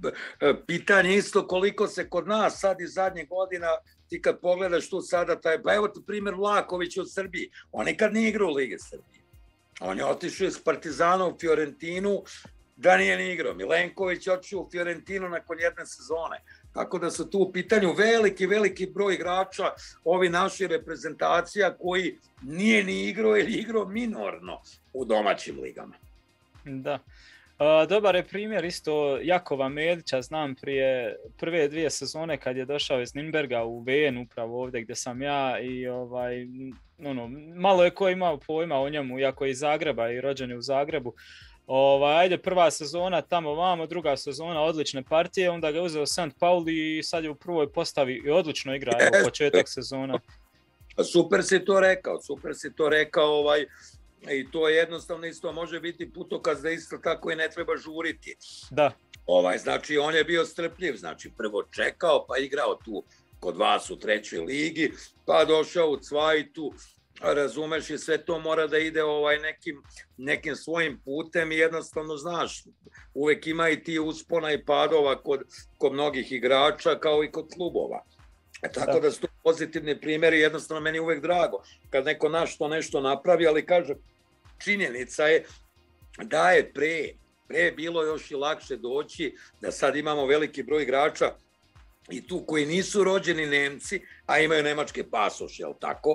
pitanje isto koliko se kod nas sad iz zadnjih godina, ti kad pogledaš tu sada taj, pa evo ti primjer Vlahović u Srbiji, on nikad nije igrao u Lige Srbije. On je otišao iz Partizana u Fiorentinu, da nije ni igrao. Milenković je otišao u Fiorentinu nakon jedne sezone. Tako da su tu u pitanju veliki, veliki broj igrača, ovi naši reprezentacija koji nije ni igrao ili igrao minorno u domaćim ligama. Da. Uh, dobar je primjer isto Jakova Medića, znam prije prve dvije sezone kad je došao iz Nürnberga u Ven, upravo ovdje gdje sam ja i ovaj, ono, malo je ko imao pojma o njemu, iako je iz Zagreba i rođen je u Zagrebu. Ovaj, ajde, prva sezona tamo vamo, druga sezona odlične partije, onda ga je uzeo Sant Pauli i sad je u prvoj postavi i odlično igra, evo početak sezona. Super si to rekao, super si to rekao, ovaj, i to jednostavno isto može biti putokaz da isto tako i ne treba žuriti. Da. Ovaj, znači on je bio strpljiv, znači prvo čekao pa igrao tu kod vas u trećoj ligi, pa došao u Cvajtu, razumeš, i sve to mora da ide ovaj nekim, nekim svojim putem i jednostavno znaš, uvek ima i ti uspona i padova kod, kod mnogih igrača kao i kod klubova. E, tako da. da su to pozitivni primjeri, jednostavno meni uvek drago kad neko naš to nešto napravi, ali kaže, činjenica je da je pre, pre bilo još i lakše doći, da sad imamo veliki broj igrača i tu koji nisu rođeni Nemci, a imaju nemačke pasoše, jel tako?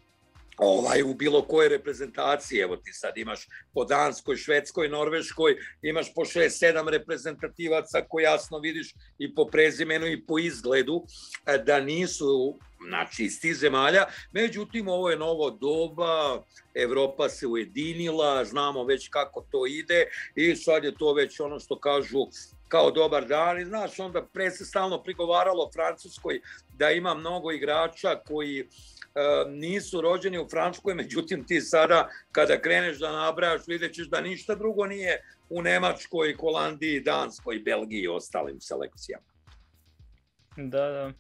Ovaj, u bilo koje reprezentaciji, evo ti sad imaš po Danskoj, Švedskoj, Norveškoj, imaš po šest sedam reprezentativaca koji jasno vidiš i po prezimenu i po izgledu da nisu, znači, iz tih zemalja. Međutim, ovo je novo doba, Evropa se ujedinila, znamo već kako to ide i sad je to već ono što kažu kao dobar dan. I znaš, onda pre se stalno prigovaralo Francuskoj da ima mnogo igrača koji nisu rođeni u Francuskoj, međutim ti sada kada kreneš da nabrajaš vidjet ćeš da ništa drugo nije u Nemačkoj, Holandiji, Danskoj, Belgiji i ostalim selekcijama. Da, da.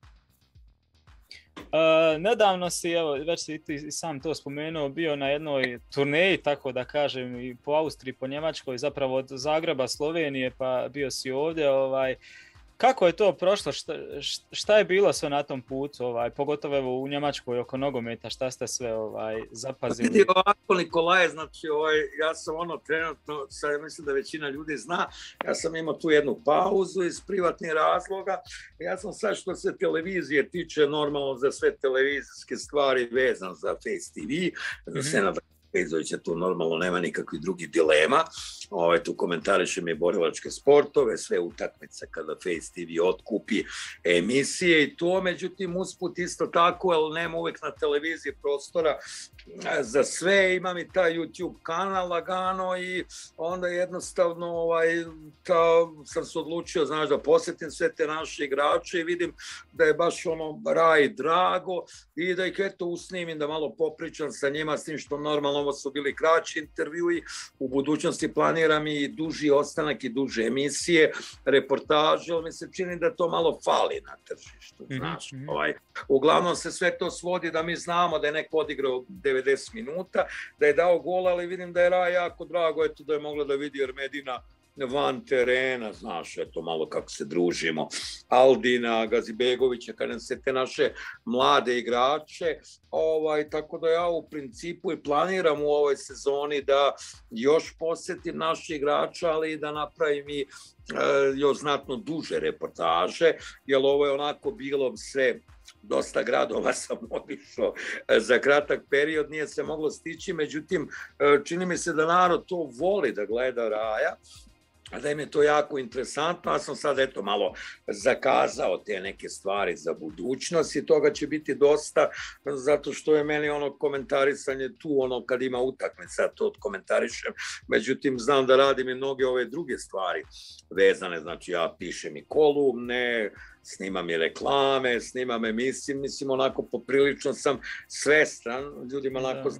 Uh, nedavno si, evo, već si ti sam to spomenuo, bio na jednoj turneji, tako da kažem, i po Austriji, po Njemačkoj, zapravo od Zagreba, Slovenije, pa bio si ovdje, ovaj, kako je to prošlo, šta, šta je bilo sve na tom putu, ovaj, pogotovo evo u Njemačkoj oko nogometa, šta ste sve ovaj, zapazili? Vidi ovako, Nikolaje, znači ovaj, ja sam ono trenutno, sad mislim da većina ljudi zna, ja sam imao tu jednu pauzu iz privatnih razloga, ja sam sad što se televizije tiče normalno za sve televizijske stvari vezan za Face T V, za mm-hmm. Senada Pezovića, tu normalno nema nikakvih drugih dilema. Ove, tu komentarišem je borilačke sportove, sve utakmice kada Face T V otkupi emisije i to, međutim usput isto tako, ali nema uvek na televiziji prostora za sve, imam i taj YouTube kanal lagano i onda jednostavno ovaj, ta, sam se odlučio, znaš, da posjetim sve te naše igrače i vidim da je baš ono raj drago i da ih eto usnimim, da malo popričam sa njima, s tim što normalno ovo su bili kraći intervjui, u budućnosti planiram i duži ostanak i duže emisije, reportaže, ali mi se čini da to malo fali na tržištu, znaš. Mm-hmm. Ovaj, uglavnom se sve to svodi da mi znamo da je neko odigrao devedeset minuta, da je dao gol, ali vidim da je Raj jako drago, eto da je mogla da vidi Ermedina van terena, znaš, eto malo kako se družimo, Aldina, Gazibegovića, kad nam se te naše mlade igrače, ovaj, tako da ja u principu i planiram u ovoj sezoni da još posjetim naše igrače, ali i da napravim i e, još znatno duže reportaže, jer ovo je onako bilo sve, dosta gradova sam otišao za kratak period, nije se moglo stići, međutim, čini mi se da narod to voli da gleda Raja, a da im je to jako interesantno, ja sam sad eto malo zakazao te neke stvari za budućnost i toga će biti dosta, zato što je meni ono komentarisanje tu, ono kad ima utakmica, to komentarišem, međutim znam da radim i mnoge ove druge stvari vezane, znači ja pišem i kolumne, snimam i reklame, snimam emisije, mislim onako poprilično sam svestran, ljudima onako znaju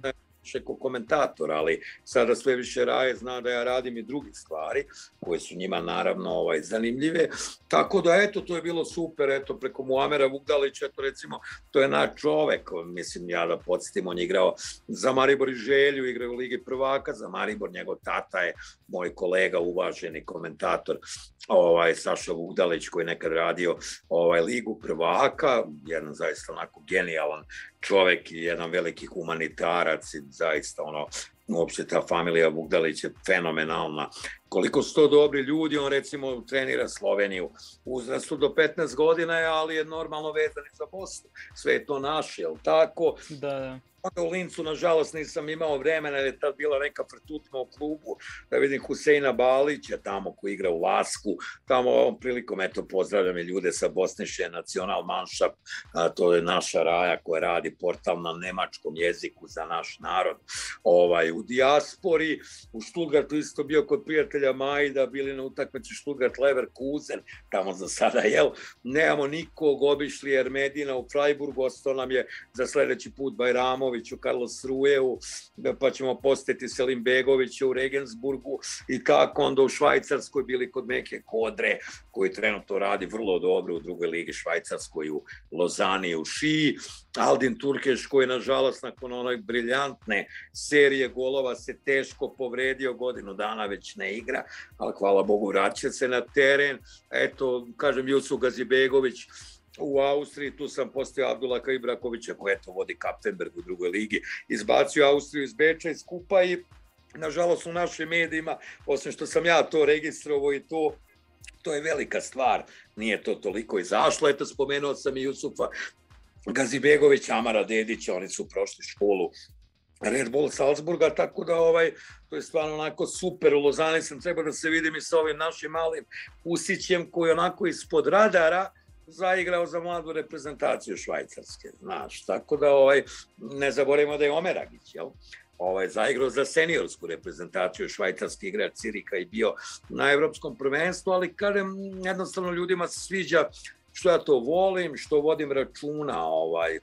više ko komentator, ali sada sve više Raje zna da ja radim i drugi stvari, koje su njima naravno ovaj, zanimljive. Tako da, eto, to je bilo super, eto, preko Muamera Vugdalića, eto, recimo, to je naš čovek, mislim, ja da podsjetim, on je igrao za Maribor i Želju, igrao u Ligi prvaka, za Maribor, njegov tata je moj kolega, uvaženi komentator, ovaj, Saša Vugdalić, koji je nekad radio ovaj, Ligu prvaka, jedan zaista onako genijalan čovek i jedan veliki humanitarac i zaista ono, uopšte ta familija Vugdalić je fenomenalna. Koliko su to dobri ljudi, on recimo trenira Sloveniju uzrastu do petnaest godina, ali je normalno vezan za Bosnu. Sve je to naše, je li tako? Da, da. Onda u Lincu, nažalost, nisam imao vremena, jer je tad bila neka frtutma u klubu, da vidim Huseina Balića, tamo koji igra u Lasku, tamo ovom prilikom, eto, pozdravljam i ljude sa Bosniše, Nacional Manšaft, a to je naša Raja koja radi portal na nemačkom jeziku za naš narod, ovaj, u dijaspori, u Stuttgartu isto bio kod prijatelja Majda, bili na utakmici Stuttgart-Leverkusen, tamo za sada, jel, nemamo nikog, obišli Ermedina u Freiburgu, ostao nam je za sledeći put Bajramović u Carlos Rueu, pa ćemo posjetiti Selim Begovića u Regensburgu i kako onda u Švajcarskoj bili kod Meke Kodre, koji trenutno radi vrlo dobro u drugoj ligi Švajcarskoj, u Lozani, u Šiji. Aldin Turkeš, koji nažalost nakon onoj briljantne serije golova se teško povredio, godinu dana već ne igra, ali hvala Bogu vraća se na teren. Eto, kažem, Jusuf Gazibegović u Austriji, tu sam postao Abdulaka Ibrakovića, koji eto vodi Kapfenberg u drugoj ligi, izbacio Austriju iz Beča, iz kupa i nažalost u našim medijima, osim što sam ja to registrovao i to, to je velika stvar, nije to toliko izašlo. Eto, spomenuo sam i Jusufa Gazibegovića, Amara Dedića, oni su prošli školu Red Bull Salzburga, tako da ovaj, to je stvarno onako super. U Lozani sam trebao da se vidim i sa ovim našim malim Usićem, koji onako ispod radara zaigrao za mladu reprezentaciju Švajcarske, znaš, tako da ovaj, ne zaboravimo da je Omer Agić, jel? Ovaj, zaigrao za seniorsku reprezentaciju švajcarski igrač Cirika i bio na evropskom prvenstvu, ali kažem, jednostavno ljudima se sviđa što ja to volim, što vodim računa, ovaj,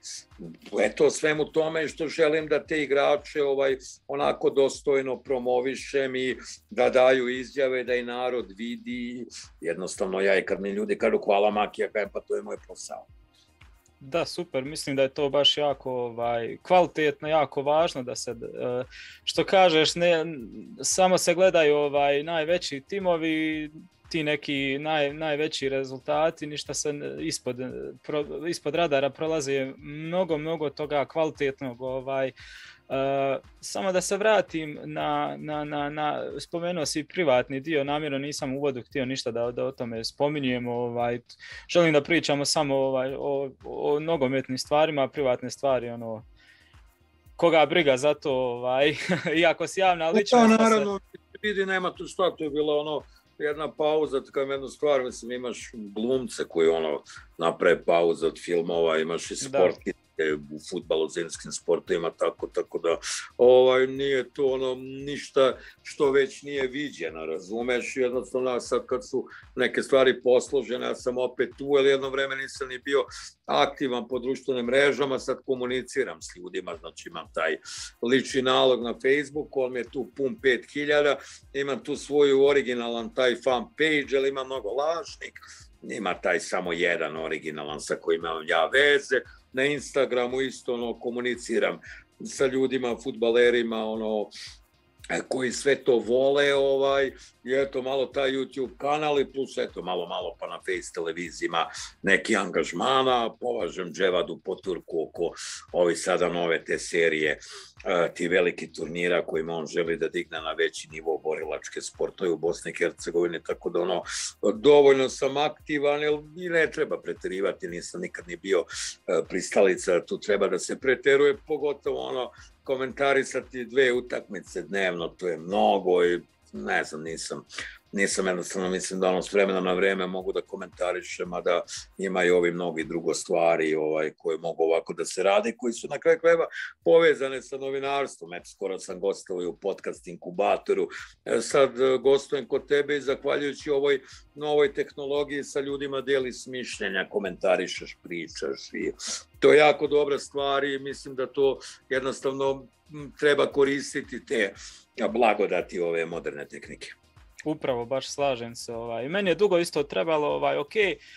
eto svemu tome što želim da te igrače ovaj, onako dostojno promovišem i da daju izjave, da i narod vidi. Jednostavno ja i kad mi ljudi kažu hvala Makija, kajem pa to je moj posao. Da, super, mislim da je to baš jako ovaj, kvalitetno, jako važno da se, što kažeš, ne, samo se gledaju ovaj, najveći timovi, ti neki naj, najveći rezultati, ništa se ispod, pro, ispod radara prolazi mnogo, mnogo toga kvalitetnog. Ovaj, uh, samo da se vratim na, na, na, na spomenuo si privatni dio, namjerno nisam u uvodu htio ništa da, da o tome spominjemo. Ovaj, želim da pričamo samo ovaj, o, o nogometnim stvarima, privatne stvari, ono, koga briga za to, ovaj, iako si javna ličnost. Da, naravno, se... vidi, nema tu šta, to je bilo ono, jedna pauza, tako jednu stvar, mislim, imaš glumce koji ono naprave pauzu od filmova, imaš i sportke u fudbalu, zimskim sportovima, tako, tako da ovaj, nije to ono ništa što već nije viđeno, razumeš, jednostavno sad kad su neke stvari posložene, ja sam opet tu, ali jedno vreme nisam ni bio aktivan po društvenim mrežama, sad komuniciram s ljudima, znači imam taj lični nalog na Facebooku, on mi je tu pun pet hiljada, imam tu svoju originalan taj fan page, ali ima mnogo lažnih, ima taj samo jedan originalan sa kojim imam ja veze. Na Instagramu isto ono, komuniciram sa ljudima, fudbalerima, ono, koji sve to vole, ovaj, i eto malo taj YouTube kanal i plus eto malo malo pa na Face televizijima neki angažmana, polažem Dževadu po Turku oko ovi sada nove te serije, ti veliki turnira kojima on želi da digne na veći nivo borilačke sportove u Bosni i Hercegovini, tako da ono, dovoljno sam aktivan, jer i ne treba preterivati, nisam nikad ni bio pristalica, tu treba da se preteruje, pogotovo ono, komentarisati dve utakmice dnevno, to je mnogo i ne znam, nisam, nisam jednostavno, mislim da ono s vremena na vreme mogu da komentarišem, a da ima i ovi mnogi drugo stvari ovaj, koje mogu ovako da se rade, koji su na kraju krajeva povezane sa novinarstvom. Eto, skoro sam gostovao u podcast Inkubatoru, sad gostujem kod tebe i zahvaljujući ovoj novoj tehnologiji sa ljudima deliš mišljenja, komentarišeš, pričaš i to je jako dobra stvar i mislim da to jednostavno treba koristiti te blagodati ove moderne tehnike. Upravo, baš slažem se. Ovaj. Meni je dugo isto trebalo, ovaj, ok,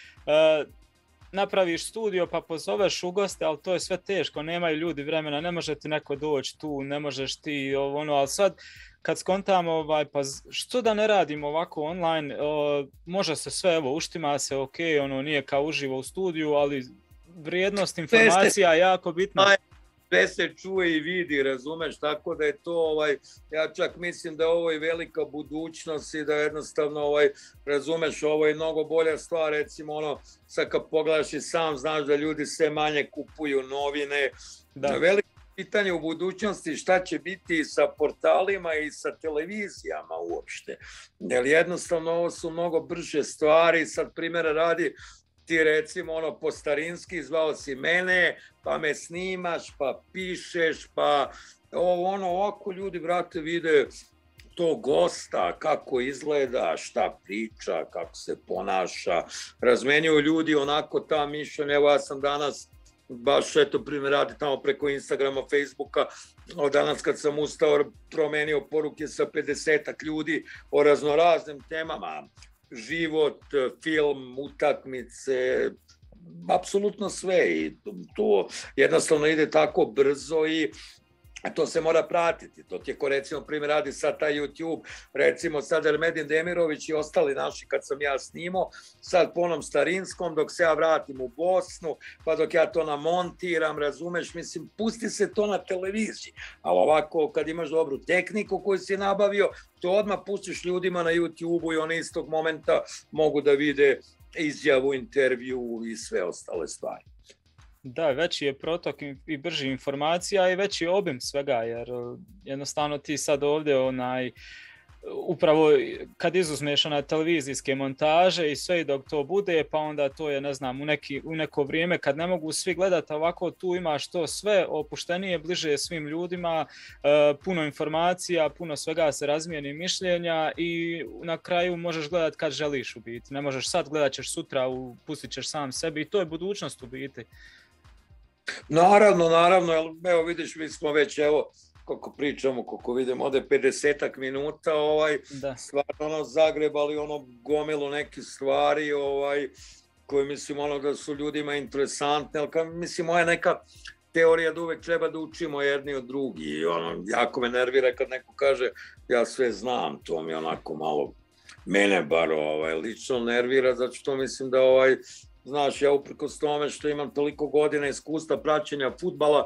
uh, napraviš studio pa pozoveš u goste, ali to je sve teško, nemaju ljudi vremena, ne može ti neko doći tu, ne možeš ti ovo, ono, ali sad kad skontamo, ovaj, pa što da ne radimo ovako online, uh, može se sve, evo, uštima se, ok, ono, nije kao uživo u studiju, ali vrijednost informacija je jako bitna. Sve se čuje i vidi, razumeš, tako da je to, ovaj, ja čak mislim da je ovo i velika budućnost i da jednostavno, ovaj, razumeš, ovo je mnogo bolja stvar, recimo ono, sad kad pogledaš i sam znaš da ljudi sve manje kupuju novine, da. Veliko pitanje u budućnosti šta će biti sa portalima i sa televizijama uopšte, jer jednostavno ovo su mnogo brže stvari, sad primjera radi, ti recimo ono po starinski zvao si mene, pa me snimaš, pa pišeš, pa ovo ono ovako ljudi brate vide to gosta, kako izgleda, šta priča, kako se ponaša, razmenjuju ljudi onako ta mišljenja. Evo ja sam danas baš eto primjer radi tamo preko Instagrama, Facebooka, od danas kad sam ustao promenio poruke sa pedesetak ljudi o raznoraznim temama. Život, film, utakmice, apsolutno sve i to jednostavno ide tako brzo i to se mora pratiti. To ti je ko recimo primjer radi sad taj YouTube, recimo sad Ermedin Demirović i ostali naši kad sam ja snimao, sad po onom starinskom dok se ja vratim u Bosnu, pa dok ja to namontiram, razumeš, mislim, pusti se to na televiziji, ali ovako kad imaš dobru tehniku koju si nabavio, to odmah pustiš ljudima na YouTube-u i oni istog momenta mogu da vide izjavu, intervju i sve ostale stvari. Da, veći je protok i brži informacija i veći je obim svega, jer jednostavno ti sad ovdje onaj, upravo kad izuzmeš onaj televizijske montaže i sve dok to bude, pa onda to je, ne znam, u, neki, u neko vrijeme kad ne mogu svi gledati, ovako tu imaš to sve opuštenije, bliže svim ljudima, puno informacija, puno svega se razmijeni mišljenja i na kraju možeš gledati kad želiš u biti. Ne možeš sad, gledat ćeš sutra, pustit ćeš sam sebi i to je budućnost u biti. Naravno, naravno, evo vidiš, mi smo već, evo, koliko pričamo, koliko vidimo, ovdje pedesetak minuta, ovaj, stvarno ono zagrebali ono gomilu neke stvari, ovaj, koje mislim ono da su ljudima interesantne, ali kad, mislim, moja neka teorija da uvek treba da učimo jedni od drugi i ono, jako me nervira kad neko kaže ja sve znam, to mi onako malo, mene bar ovaj, lično nervira, zato što mislim da ovaj, znaš, ja uprkos tome što imam toliko godina iskustva praćenja fudbala,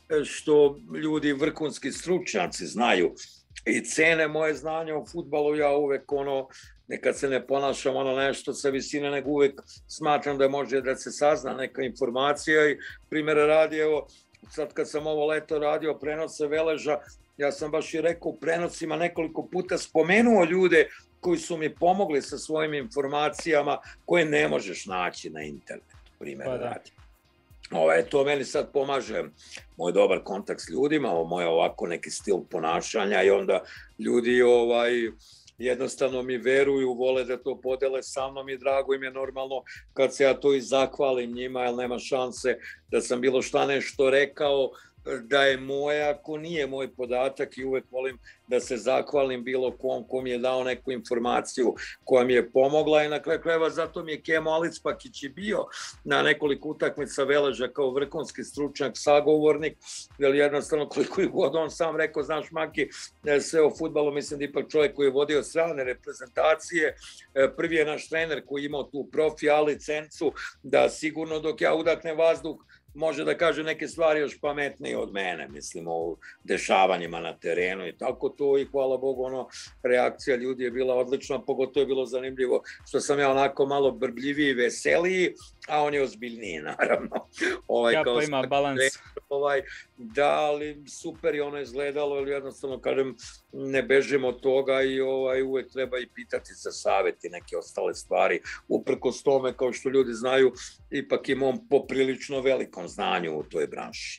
što ljudi vrhunski stručnjaci znaju i cene moje znanje o fudbalu, ja uvek ono, nekad se ne ponašam ono nešto sa visine, nego uvek smatram da može da se sazna neka informacija i primjera radi, evo, sad kad sam ovo leto radio prenose Veleža, ja sam baš i rekao u prenosima nekoliko puta spomenuo ljude koji su mi pomogli sa svojim informacijama koje ne možeš naći na internetu, primjer pa radi. Ovaj, to meni sad pomaže moj dobar kontakt s ljudima, moj ovako neki stil ponašanja i onda ljudi ovaj, jednostavno mi veruju, vole da to podele sa mnom i drago im je normalno kad se ja to i zahvalim njima, jer nema šanse da sam bilo šta nešto rekao da je moje, ako nije moj podatak i uvek volim da se zahvalim bilo kom ko mi je dao neku informaciju koja mi je pomogla i na kraju krajeva zato mi je Kemo Alicpakić i bio na nekoliko utakmica Veleža kao vrhunski stručnjak, sagovornik, jer jednostavno koliko je god on sam rekao, znaš Maki, sve o fudbalu, mislim da ipak čovjek koji je vodio strane reprezentacije, prvi je naš trener koji je imao tu profi A licencu, da sigurno dok ja udahnem vazduh može da kaže neke stvari još pametnije od mene, mislim, o dešavanjima na terenu i tako to i hvala Bogu, ono, reakcija ljudi je bila odlična, pogotovo je bilo zanimljivo što sam ja onako malo brbljiviji, veseliji, a on je ozbiljniji, naravno. Ovaj, ja kao ima balans. Ovaj, da, ali super je ono izgledalo, ali jednostavno, kažem, ne bežimo od toga i ovaj, uvek treba i pitati za savjet i neke ostale stvari. Uprkos tome, kao što ljudi znaju, ipak imam poprilično velikom znanju u toj branši.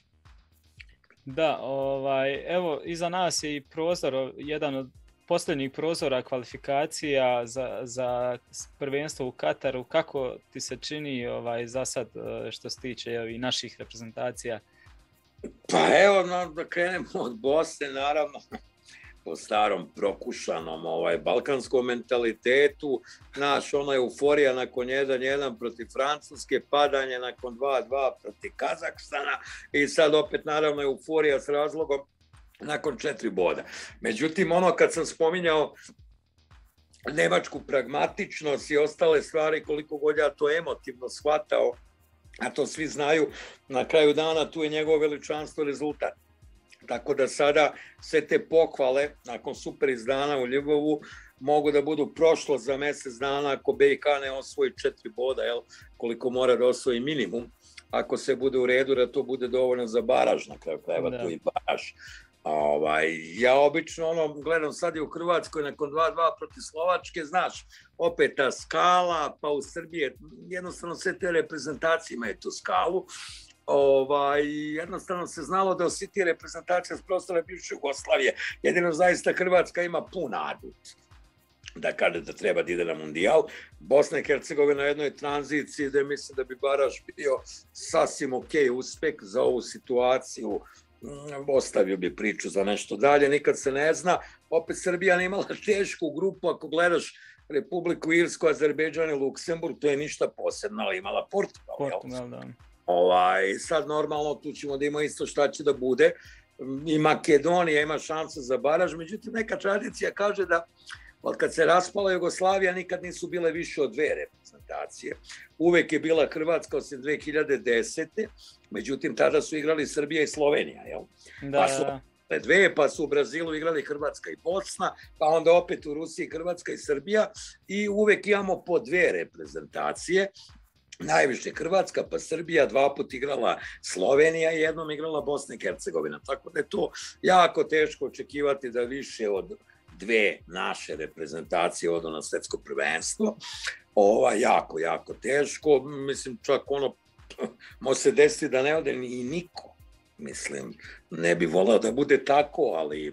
Da, ovaj, evo, iza nas je i prozor, jedan od posljednjih prozora kvalifikacija za, za prvenstvo u Kataru. Kako ti se čini ovaj, za sad što se tiče evo, i naših reprezentacija? Pa evo, no, da krenemo od Bosne, naravno, po starom prokušanom ovaj, balkanskom mentalitetu, naš ona euforija nakon jedan jedan protiv Francuske, padanje nakon dva dva protiv Kazahstana i sad opet naravno euforija s razlogom nakon četiri boda. Međutim, ono kad sam spominjao nemačku pragmatičnost i ostale stvari, koliko god ja to emotivno shvatao, a to svi znaju, na kraju dana tu je njegovo veličanstvo rezultat. Tako da sada sve te pohvale, nakon super izdana u Ljubovu, mogu da budu prošlo za mjesec dana ako B i K ne osvoji četiri boda, jel, koliko mora da osvoji minimum. Ako se bude u redu, da to bude dovoljno za baraž, na kraju krajeva tu i baraž. Ovaj, ja obično ono, gledam sad i u Hrvatskoj nakon dva dva protiv Slovačke, znaš, opet ta skala, pa u Srbiji jednostavno sve te reprezentacije imaju tu skalu. Ovaj, jednostavno se znalo da osi ti reprezentacija s prostore bivše Jugoslavije. Jedino zaista Hrvatska ima pun adut da kaže da treba da ide na mundijal. Bosna i Hercegovina na jednoj tranziciji gde mislim da bi baraž bio sasvim ok uspeh za ovu situaciju. Ostavio bi priču za nešto dalje, nikad se ne zna. Opet Srbija nije imala tešku grupu, ako gledaš Republiku Irsku, Azerbejdžan i Luksemburg, to je ništa posebno, ali imala Portugal. Portugal, da. Ovaj, sad normalno tu ćemo da ima isto šta će da bude. I Makedonija ima šansu za baraž, međutim neka tradicija kaže da od kad se raspala Jugoslavija nikad nisu bile više od dve reprezentacije. Uvek je bila Hrvatska osim dve hiljade desete. Međutim tada su igrali Srbija i Slovenija, jel? Da, pa su dve, pa su u Brazilu igrali Hrvatska i Bosna, pa onda opet u Rusiji Hrvatska i Srbija i uvek imamo po dve reprezentacije. Najviše Hrvatska, pa Srbija, dva put igrala Slovenija i jednom igrala Bosna i Hercegovina. Tako da je to jako teško očekivati da više od dve naše reprezentacije odu na svetsko prvenstvo. Ova, jako, jako teško. Mislim, čak ono, može se desiti da ne ode ni niko. Mislim, ne bi voleo da bude tako, ali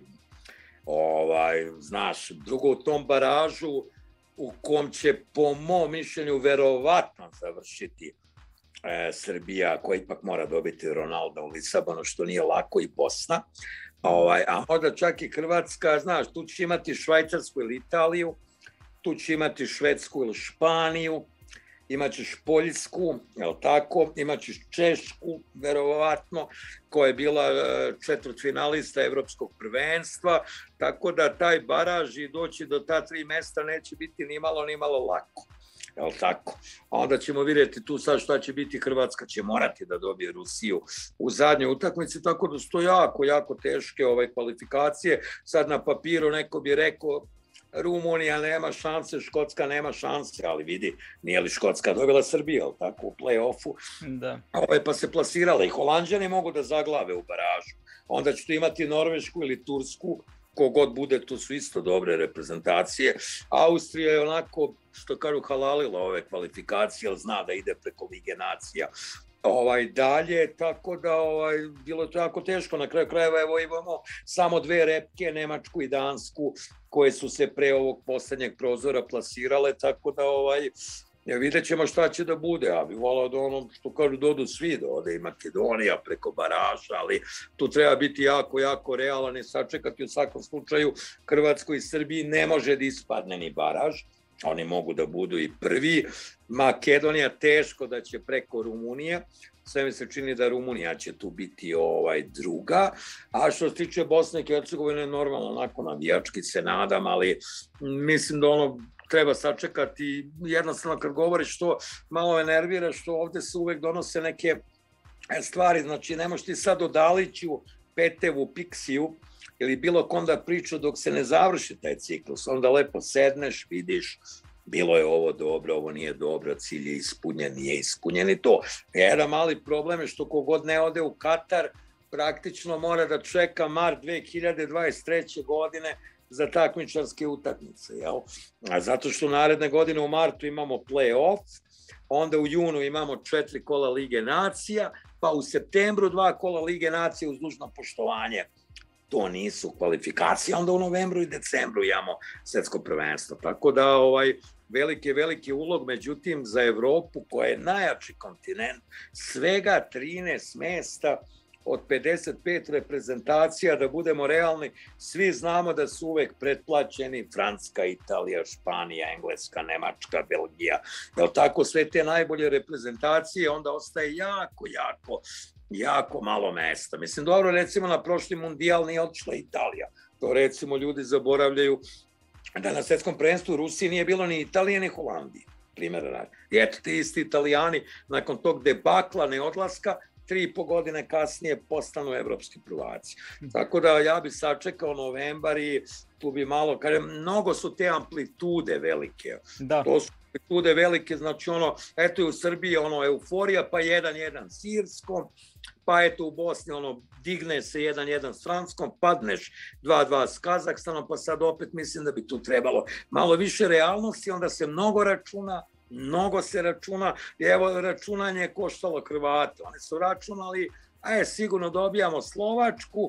ovaj, znaš, drugo u tom baražu u kom će, po mom mišljenju, verovatno završiti e, Srbija, koja ipak mora dobiti Ronalda u Lisabonu, što nije lako, i Bosna. Ovaj, a onda čak i Hrvatska, znaš, tu će imati Švajcarsku ili Italiju, tu će imati Švedsku ili Španiju, imaćeš Poljsku, jel tako, imaćeš Češku, verovatno, koja je bila četvrtfinalista evropskog prvenstva, tako da taj baraž i doći do ta tri mesta neće biti ni malo, ni malo lako. Jel tako? A onda ćemo vidjeti tu sad šta će biti. Hrvatska će morati da dobije Rusiju u zadnjoj utakmici, tako da su to jako, jako teške ovaj, kvalifikacije. Sad na papiru neko bi rekao Rumunija nema šanse, Škotska nema šanse, ali vidi, nije li Škotska dobila Srbiju, tako, u play-offu, da. Ove, pa se plasirala. I Holanđani mogu da zaglave u baražu. Onda ćete imati Norvešku ili Tursku, kogod bude, tu su isto dobre reprezentacije. Austrija je onako, što kažu, halalila ove kvalifikacije, ali zna da ide preko Lige nacija ovaj, dalje, tako da ovaj, bilo je to jako teško. Na kraju krajeva evo imamo samo dve repke, Nemačku i Dansku, koje su se pre ovog poslednjeg prozora plasirale, tako da ovaj, ja, vidjet ćemo šta će da bude. Ja bih volao da ono što kažu dodu svi, da ode i Makedonija preko baraža, ali tu treba biti jako, jako realan i sačekati. U svakom slučaju Hrvatskoj i Srbiji ne može da ispadne ni baraž. Oni mogu da budu i prvi. Makedonija teško da će preko Rumunije. Sve mi se čini da Rumunija će tu biti ovaj druga. A što se tiče Bosne i Hercegovine, normalno, onako navijački se nadam, ali mislim da ono treba sačekati. Jednostavno kad govoriš to, malo me nervira što ovde se uvek donose neke stvari. Znači, ne možeš ti sad o Daliću, Petevu, Piksiju ili bilo kom da priča dok se ne završi taj ciklus. Onda lepo sedneš, vidiš, bilo je ovo dobro, ovo nije dobro, cilj je ispunjen, nije ispunjen i to. Jedan mali problem je što kogod ne ode u Katar, praktično mora da čeka mart dve hiljade dvadeset treće. godine za takmičarske utakmice. Jel? A zato što naredne godine u martu imamo play-off, onda u junu imamo četiri kola Lige nacija, pa u septembru dva kola Lige nacija uz dužno poštovanje. To nisu kvalifikacije, onda u novembru i decembru imamo svetsko prvenstvo. Tako da ovaj veliki, veliki ulog, međutim za Evropu koja je najjači kontinent, svega trinaest mesta od pedeset pet reprezentacija, da budemo realni, svi znamo da su uvek pretplaćeni Francuska, Italija, Španija, Engleska, Nemačka, Belgija. Jel tako, sve te najbolje reprezentacije, onda ostaje jako, jako, jako malo mesta. Mislim, dobro, recimo na prošli mundijal nije otišla Italija. To recimo ljudi zaboravljaju da na svetskom prvenstvu u Rusiji nije bilo ni Italije ni Holandije. Primjera radi. I eto, ti isti Italijani nakon tog debakla neodlaska tri i po godine kasnije postanu evropski prvaci. Tako da ja bi sačekao novembar i tu bi malo, kada mnogo su te amplitude velike. Da. To su amplitude velike, znači ono, eto je u Srbiji ono euforija, pa jedan jedan s Irskom, pa eto u Bosni ono, digne se jedan jedan s Francuskom, padneš dva dva s Kazahstanom, pa sad opet mislim da bi tu trebalo malo više realnosti, onda se mnogo računa, mnogo se računa, i evo računanje je koštalo Hrvata, oni su računali, a je sigurno dobijamo Slovačku,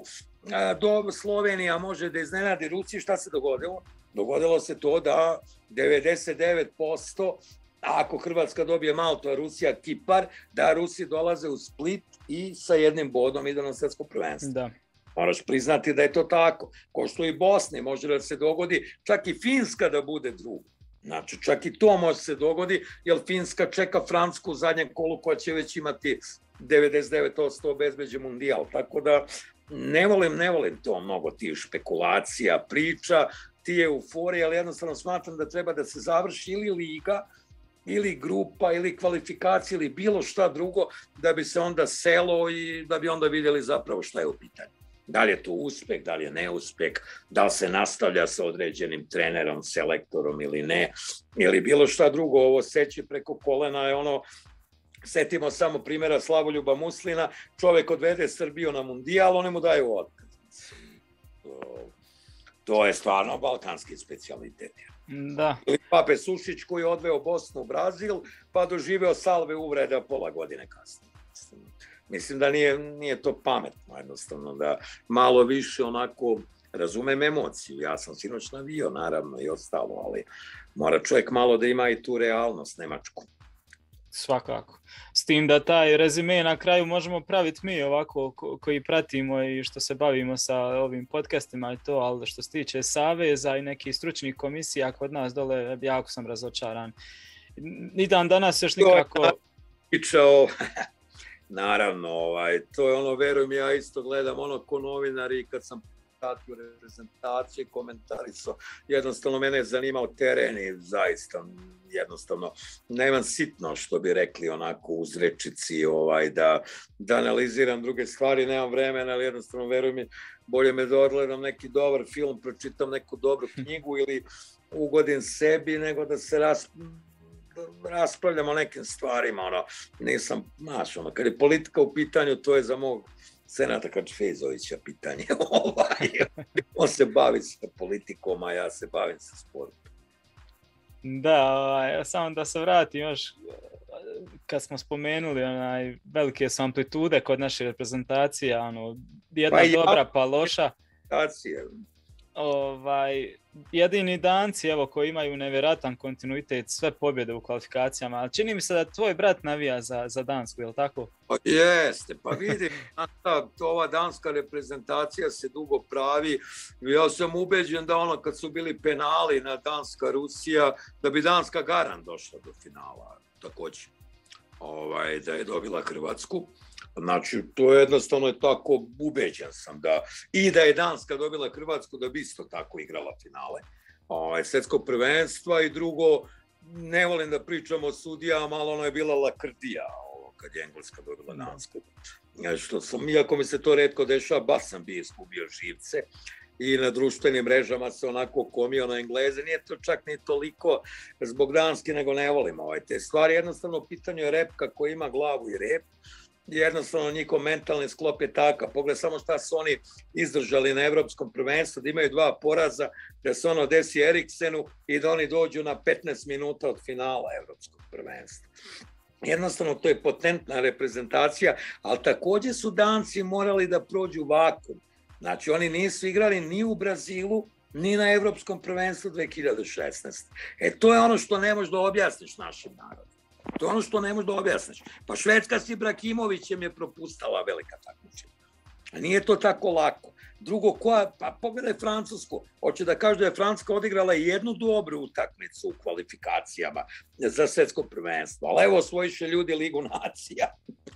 do Slovenija može da iznenadi Rusiju, šta se dogodilo? Dogodilo se to da devedeset devet posto, ako Hrvatska dobije Maltu, a Rusija Kipar, da Rusi dolaze u Split i sa jednim bodom ide na svjetsko prvenstvo. Da. Moraš priznati da je to tako. Ko što i Bosni može da se dogodi, čak i Finska da bude druga. Znači, čak i to može se dogodi, jer Finska čeka Francusku u zadnjem kolu koja će već imati devedeset devet posto obezbeđen mundijal. Tako da ne volim, ne volim to mnogo tih špekulacija, priča, ti euforije, ali jednostavno smatram da treba da se završi ili liga, ili grupa, ili kvalifikacija, ili bilo šta drugo, da bi se onda selo i da bi onda vidjeli zapravo šta je u pitanju. Da li je to uspeh, da li je neuspeh, da li se nastavlja sa određenim trenerom, selektorom ili ne, ili bilo šta drugo. Ovo seći preko kolena je ono, setimo samo primjera Slavoljuba Muslina, čovek odvede Srbiju na mundijal, oni mu daju otkaz. To je stvarno balkanski specijalitet. Da. Ili Pape Sušić koji je odveo Bosnu u Brazil, pa doživeo salve uvreda pola godine kasnije. Mislim da nije, nije to pametno, jednostavno, da malo više onako razumem emociju. Ja sam sinoć navio, naravno, i ostalo, ali mora čovjek malo da ima i tu realnost nemačku. Svakako. S tim da taj rezime na kraju možemo praviti mi ovako ko, koji pratimo i što se bavimo sa ovim podcastima i to, ali što se tiče saveza i nekih stručnih komisija kod nas dole, jako sam razočaran. I dan danas još nikako... Pričao, naravno, ovaj, to je ono, verujem, ja isto gledam ono ko novinari kad sam pratio reprezentacije, komentarisao, jednostavno mene je zanimao teren i zaista jednostavno nemam sitno, što bi rekli onako uz rečici, ovaj, da, da analiziram druge stvari, nemam vremena, ali jednostavno verujem mi, bolje me da odgledam neki dobar film, pročitam neku dobru knjigu ili ugodim sebi, nego da se ras, raspravljam o nekim stvarima, ono, nisam, znaš, ono, kad je politika u pitanju, to je za mog Senata Kačfezovića pitanje, ovaj, on se bavi sa politikom, a ja se bavim sa sportom. Da, samo da se vratim još, kad smo spomenuli onaj, velike su amplitude kod naše reprezentacije, ono, jedna pa dobra ja, pa loša. Ovaj, jedini Danci evo, koji imaju nevjerojatan kontinuitet, sve pobjede u kvalifikacijama, ali čini mi se da tvoj brat navija za, za Dansku, je li tako? Pa jeste, pa vidim, ova danska reprezentacija se dugo pravi. Ja sam ubeđen da ono kad su bili penali na Danska-Rusija, da bi Danska garant došla do finala, također, ovaj, da je dobila Hrvatsku. Znači, to je jednostavno je tako, ubeđen sam da i da je Danska dobila Hrvatsku da bi isto tako igrala finale ovaj, svjetskog prvenstva. I drugo, ne volim da pričamo o sudijama, ali ono je bila lakrdija ovo, kad je Engleska dobila Dansku. Što sam, iako mi se to retko dešava, baš sam bio izgubio živce i na društvenim mrežama se onako komio na Engleze. Nije to čak ni toliko zbog Danske, nego ne volim ovaj, te stvari. Jednostavno, pitanje je repka koji ima glavu i rep. Jednostavno njihov mentalni sklop je takav. Pogled samo šta su oni izdržali na evropskom prvenstvu, da imaju dva poraza, da se ono desi Eriksenu i da oni dođu na petnaest minuta od finala evropskog prvenstva. Jednostavno to je potentna reprezentacija, ali također su Danci morali da prođu vakuum. Znači oni nisu igrali ni u Brazilu, ni na evropskom prvenstvu dve hiljade šesnaeste. E to je ono što ne možeš da objasniš našim narodom. To je ono što ne možeš da objasniš. Pa Švedska s Ibrahimovićem je propustala velika takmičenja. Nije to tako lako. Drugo, koja, pa pogledaj Francusku. Hoće da kaže da je Francuska odigrala jednu dobru utakmicu u kvalifikacijama za svetsko prvenstvo. Ali evo, osvojiše ljudi Ligu nacija.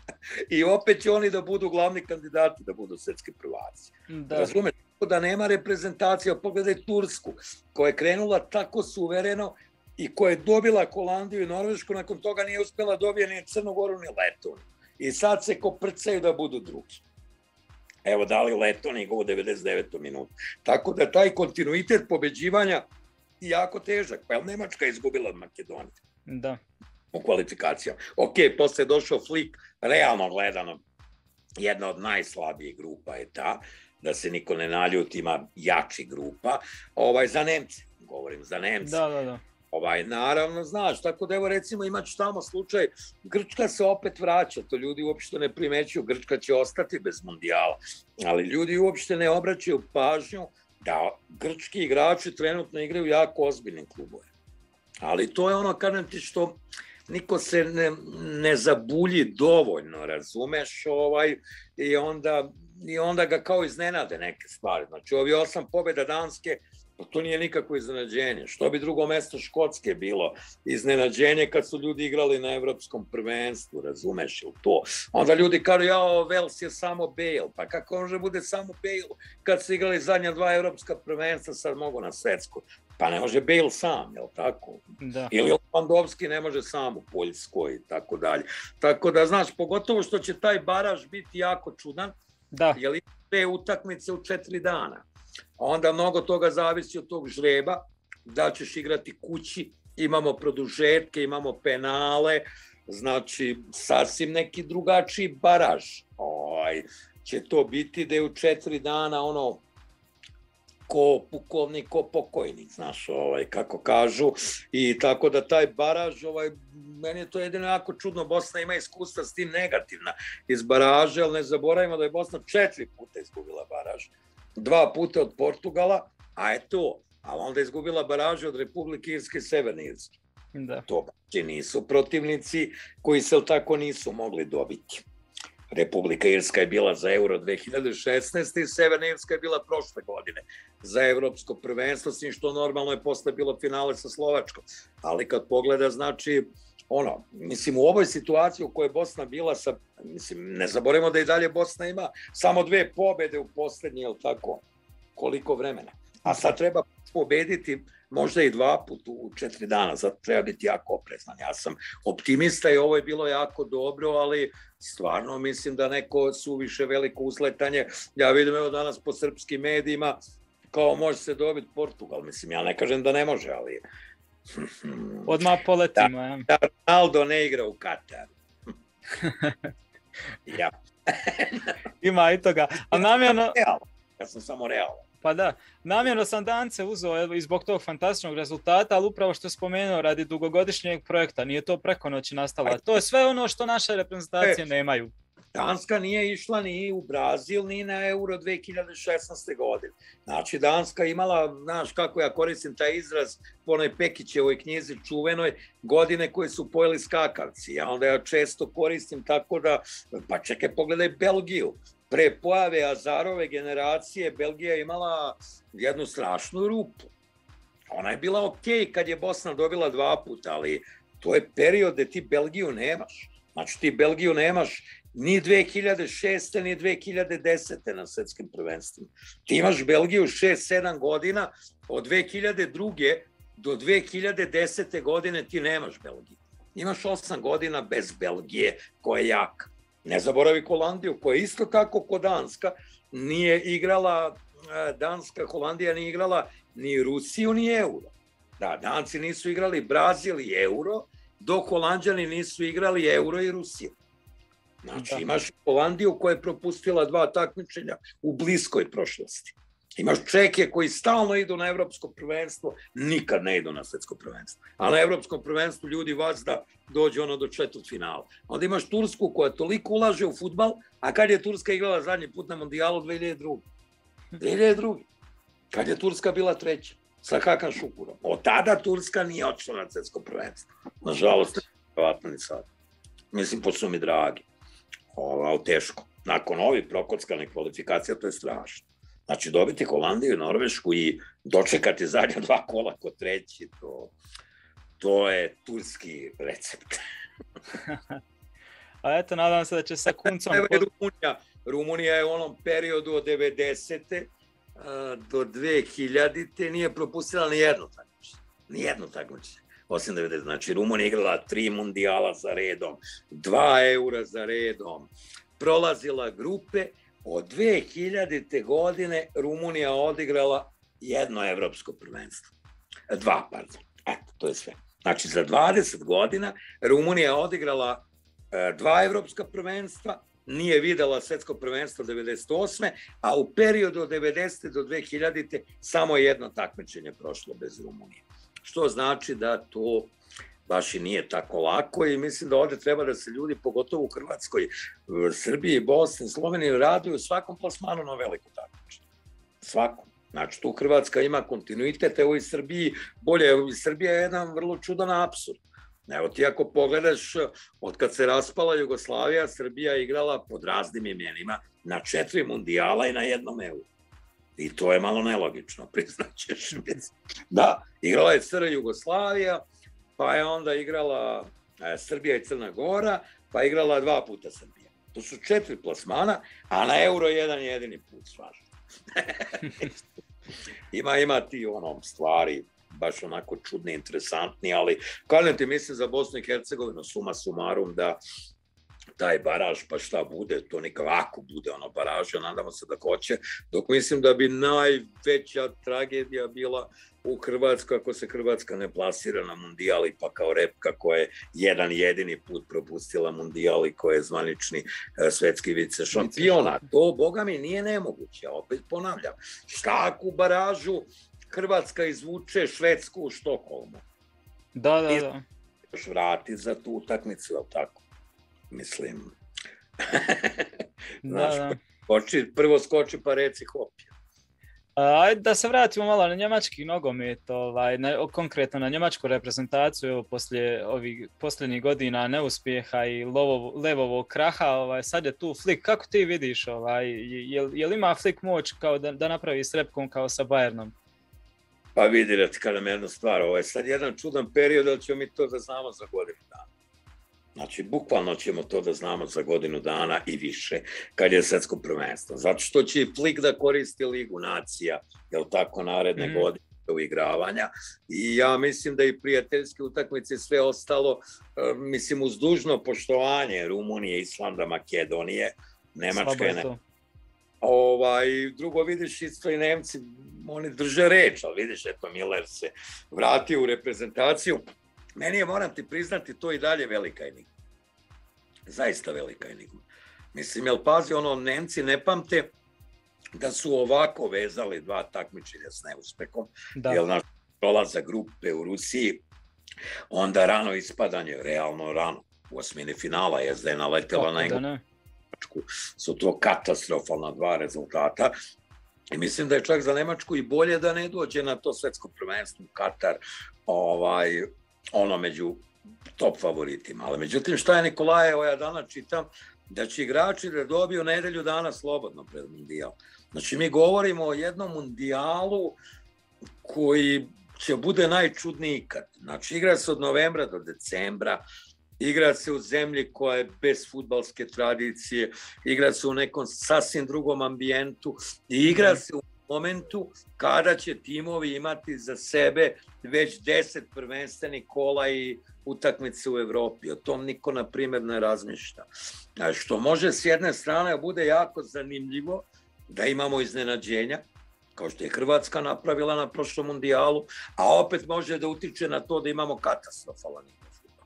I opet će oni da budu glavni kandidati da budu svetski prvaci. Da. Razumeš? Da nema reprezentacija. Pogledaj Tursku, koja je krenula tako suvereno i koja je dobila Holandiju i Norvešku, nakon toga nije uspela dobije ni Crnu Goru ni Letoniju. I sad se koprcaju da budu drugi. Evo, dali Letoniju u devedeset devetoj minutu. Tako da taj kontinuitet pobeđivanja je jako težak. Pa je Nemačka izgubila od Makedonije? Da. U kvalifikacijama. Ok, posle je došao Flick, realno gledano, jedna od najslabijih grupa je ta, da se niko ne naljuti, ima jači grupa, ovaj, za Nemce, govorim za Nemce. Da, da, da. Ovaj, naravno, znaš, tako da evo recimo imaš tamo slučaj, Grčka se opet vraća, to ljudi uopšte ne primećuju, Grčka će ostati bez mundijala, ali ljudi uopšte ne obraćaju pažnju da grčki igrači trenutno igraju jako ozbiljnim klubovima. Ali to je ono, kažem ti, što niko se ne, ne zabulji dovoljno, razumeš, ovaj, i onda, i onda ga kao iznenade neke stvari. Znači, ovi osam pobjeda Danske, to nije nikako iznenađenje. Što bi drugo mesto Škotske bilo iznenađenje kad su ljudi igrali na evropskom prvenstvu, razumeš ili to? Onda ljudi kažu, jao, Vels je samo Bale. Pa kako može bude samo Bale kad su igrali zadnja dva evropska prvenstva, sad mogu na svetsku? Pa ne može Bale sam, jel tako? Da. Ili Lewandowski ne može sam u Poljskoj i tako dalje. Tako da, znaš, pogotovo što će taj baraž biti jako čudan, da. Jer ima dve utakmice u četiri dana. Onda mnogo toga zavisi od tog žreba, da ćeš igrati kući, imamo produžetke, imamo penale, znači sasvim neki drugačiji baraž. Ovaj, će to biti da je u četiri dana ono ko pukovnik, ko pokojnik, znaš, ovaj, kako kažu. I tako da taj baraž, ovaj, meni je to jedino jako čudno, Bosna ima iskustva s tim negativna iz baraže, ali ne zaboravimo da je Bosna četiri puta izgubila baraž. Dva puta od Portugala, a je to. A onda je izgubila baražu od Republike Irske i Severne Irske. Da. To baš nisu protivnici koji se tako nisu mogli dobiti. Republika Irska je bila za Euro dve hiljade šesnaeste. i Severna Irska je bila prošle godine za evropsko prvenstvo, s tim što normalno je posle bilo finale sa Slovačkom. Ali kad pogleda, znači, ono, mislim, u ovoj situaciji u kojoj je Bosna bila sa, mislim, ne zaboravimo da i dalje Bosna ima samo dve pobede u poslednji, jel tako, koliko vremena. A sad treba pobediti možda i dva put u četiri dana, zato treba biti jako oprezan. Ja sam optimista i ovo je bilo jako dobro, ali stvarno mislim da neko suviše veliko usletanje. Ja vidim evo danas po srpskim medijima kao može se dobiti Portugal. Mislim, ja ne kažem da ne može, ali... Odmah poletimo, ja. Da Ronaldo ne igra u Kataru. Ja. Ima i toga. A namjerno... Ja sam samo realan. Pa da, namjerno sam Dance uzeo i zbog tog fantastičnog rezultata, ali upravo što je spomenuo radi dugogodišnjeg projekta, nije to preko noći nastalo. To je sve ono što naše reprezentacije nemaju. Danska nije išla ni u Brazil, ni na Euro dve hiljade šesnaeste. godine. Znači, Danska imala, znaš kako ja koristim taj izraz po onoj Pekićevoj knjizi čuvenoj, godine koje su pojeli skakavci. Ja onda ja često koristim tako da, pa čekaj, pogledaj Belgiju. Pre pojave Azarove generacije Belgija je imala jednu strašnu rupu. Ona je bila okej kad je Bosna dobila dva puta, ali to je period gde ti Belgiju nemaš. Znači ti Belgiju nemaš ni dve hiljade šeste. ni dve hiljade desete. na svetskim prvenstvima. Ti imaš Belgiju šest sedam godina, od dve hiljade druge. do dve hiljade desete. godine ti nemaš Belgiju. Imaš osam godina bez Belgije koja je jaka. Ne zaboravi Holandiju, koja je isto tako ko Danska, nije igrala, Danska, Holandija nije igrala ni Rusiju, ni Euro. Da, Danci nisu igrali Brazil i Euro, dok Holandjani nisu igrali Euro i Rusiju. Znači, imaš Holandiju koja je propustila dva takmičenja u bliskoj prošlosti. Imaš Čeke koji stalno idu na evropsko prvenstvo, nikad ne idu na svetsko prvenstvo. A na evropskom prvenstvu ljudi vas da dođe ono do četvrtfinala. Onda imaš Tursku koja toliko ulaže u fudbal, a kad je Turska igrala zadnji put na mondijalu dve hiljade druge. dve hiljade druge. Kad je Turska bila treća, sa Hakan Šukurom. Od tada Turska nije odšla na svetsko prvenstvo. Nažalost, ne vjerovatno ni sad. Mislim, pošto su mi dragi. Ovo, teško. nakon ovih prokockanih kvalifikacija, to je strašno. Znači, dobiti Holandiju i Norvešku i dočekati zadnja dva kola kod treći, to, to je turski recept. A eto, nadam se da će sa Kuncom... Evo je Rumunija. Rumunija je u onom periodu od devedesete do dve hiljadite nije propustila ni jedno takmičenje. Ni jedno takmičenje. Osim devedesete. Znači, Rumunija igrala tri mundijala za redom, dva eura za redom, prolazila grupe. Od dve hiljadite godine Rumunija odigrala jedno evropsko prvenstvo. Dva, pardon. Eto, to je sve. Znači, za dvadeset godina Rumunija odigrala dva evropska prvenstva, nije videla svetsko prvenstvo devedeset osme, a u periodu od devedesete do dve hiljadite samo jedno takmičenje prošlo bez Rumunije. Što znači da to baš i nije tako lako i mislim da ovdje treba da se ljudi, pogotovo u Hrvatskoj, Srbiji, Bosni, Sloveniji, raduju u svakom plasmanu na veliko takmičenje. Svakom. Znači, tu Hrvatska ima kontinuitet, evo i Srbiji, bolje, evo i Srbija je jedan vrlo čudan apsurd. Evo ti ako pogledaš, od kad se raspala Jugoslavija, Srbija je igrala pod raznim imenima na četiri mundijala i na jednom euru. I to je malo nelogično, priznaćeš. Da, igrala je S R Jugoslavija, pa je onda igrala Srbija i Crna Gora, pa je igrala dva puta Srbija. To su četiri plasmana, a na euro jedan jedini put, svažno. ima, ima ti onom stvari, baš onako čudni, interesantni, ali kažem ti, mislim za Bosnu i Hercegovinu, suma sumarum, da taj baraž, pa šta bude, to nikako bude ono baraža, nadamo se da hoće, dok mislim da bi najveća tragedija bila u Hrvatskoj ako se Hrvatska ne plasira na mundijali, pa kao Repka koja je jedan jedini put propustila mundijali, koja je zvanični svetski vice šampiona. To, boga mi, nije nemoguće, opet ponavljam. Šta ako u baražu Hrvatska izvuče Švedsku u Štokholmu? Da, da, da. Još vrati za tu utakmicu, je li tako? Mislim, znaš, da, da. Skoči, prvo skoči pa reci hop. Ajde da se vratimo malo na njemački nogomet, ovaj, na, konkretno na njemačku reprezentaciju, evo, poslije ovih posljednjih godina neuspjeha i lovov, levovog kraha, ovaj, sad je tu Flick. Kako ti vidiš, ovaj, je, je li ima Flick moć kao da, da napravi s Repkom kao sa Bayernom? Pa vidi, da ti kažem jednu stvar, ovo je sad jedan čudan period, ali ćemo mi to da znamo za godinu dana. Znači, bukvalno ćemo to da znamo za godinu dana i više, kad je svetsko prvenstvo. Zato što će i Flick da koristi Ligu nacija, jel tako, naredne mm. godine uigravanja. I ja mislim da i prijateljske utakmice i sve ostalo, mislim, uz dužno poštovanje Rumunije, Islanda, Makedonije, Nemačka je ne... Ovaj, drugo, vidiš, isto i Nemci, oni drže reč, ali vidiš, eto, Miller se vratio u reprezentaciju. Meni je, moram ti priznati, to i dalje velika enigma. Zaista velika enigma. Mislim, jel pazi, ono, Nemci ne pamte da su ovako vezali dva takmičenja s neuspehom, jel naš prolazak grupe u Rusiji, onda rano ispadanje, realno rano, u osmini finala je da je naletela na Nemačku, su to katastrofalna dva rezultata. I mislim da je čak za Nemačku i bolje da ne dođe na to svetsko prvenstvo u Katar, ovaj, ono među top favoritima. Ali međutim, šta je Nikolajevo, ja danas čitam da će igrači da dobiju nedelju dana slobodno pred mundijal. Znači, mi govorimo o jednom mundijalu koji će bude najčudniji ikad. Znači, igra se od novembra do decembra, igra se u zemlji koja je bez fudbalske tradicije, igra se u nekom sasvim drugom ambijentu i igra se u momentu kada će timovi imati za sebe već deset prvenstvenih kola i utakmice u Evropi. O tom niko, na primjer, ne razmišlja. Što može s jedne strane bude jako zanimljivo da imamo iznenađenja, kao što je Hrvatska napravila na prošlom mundijalu, a opet može da utiče na to da imamo katastrofalan fudbal.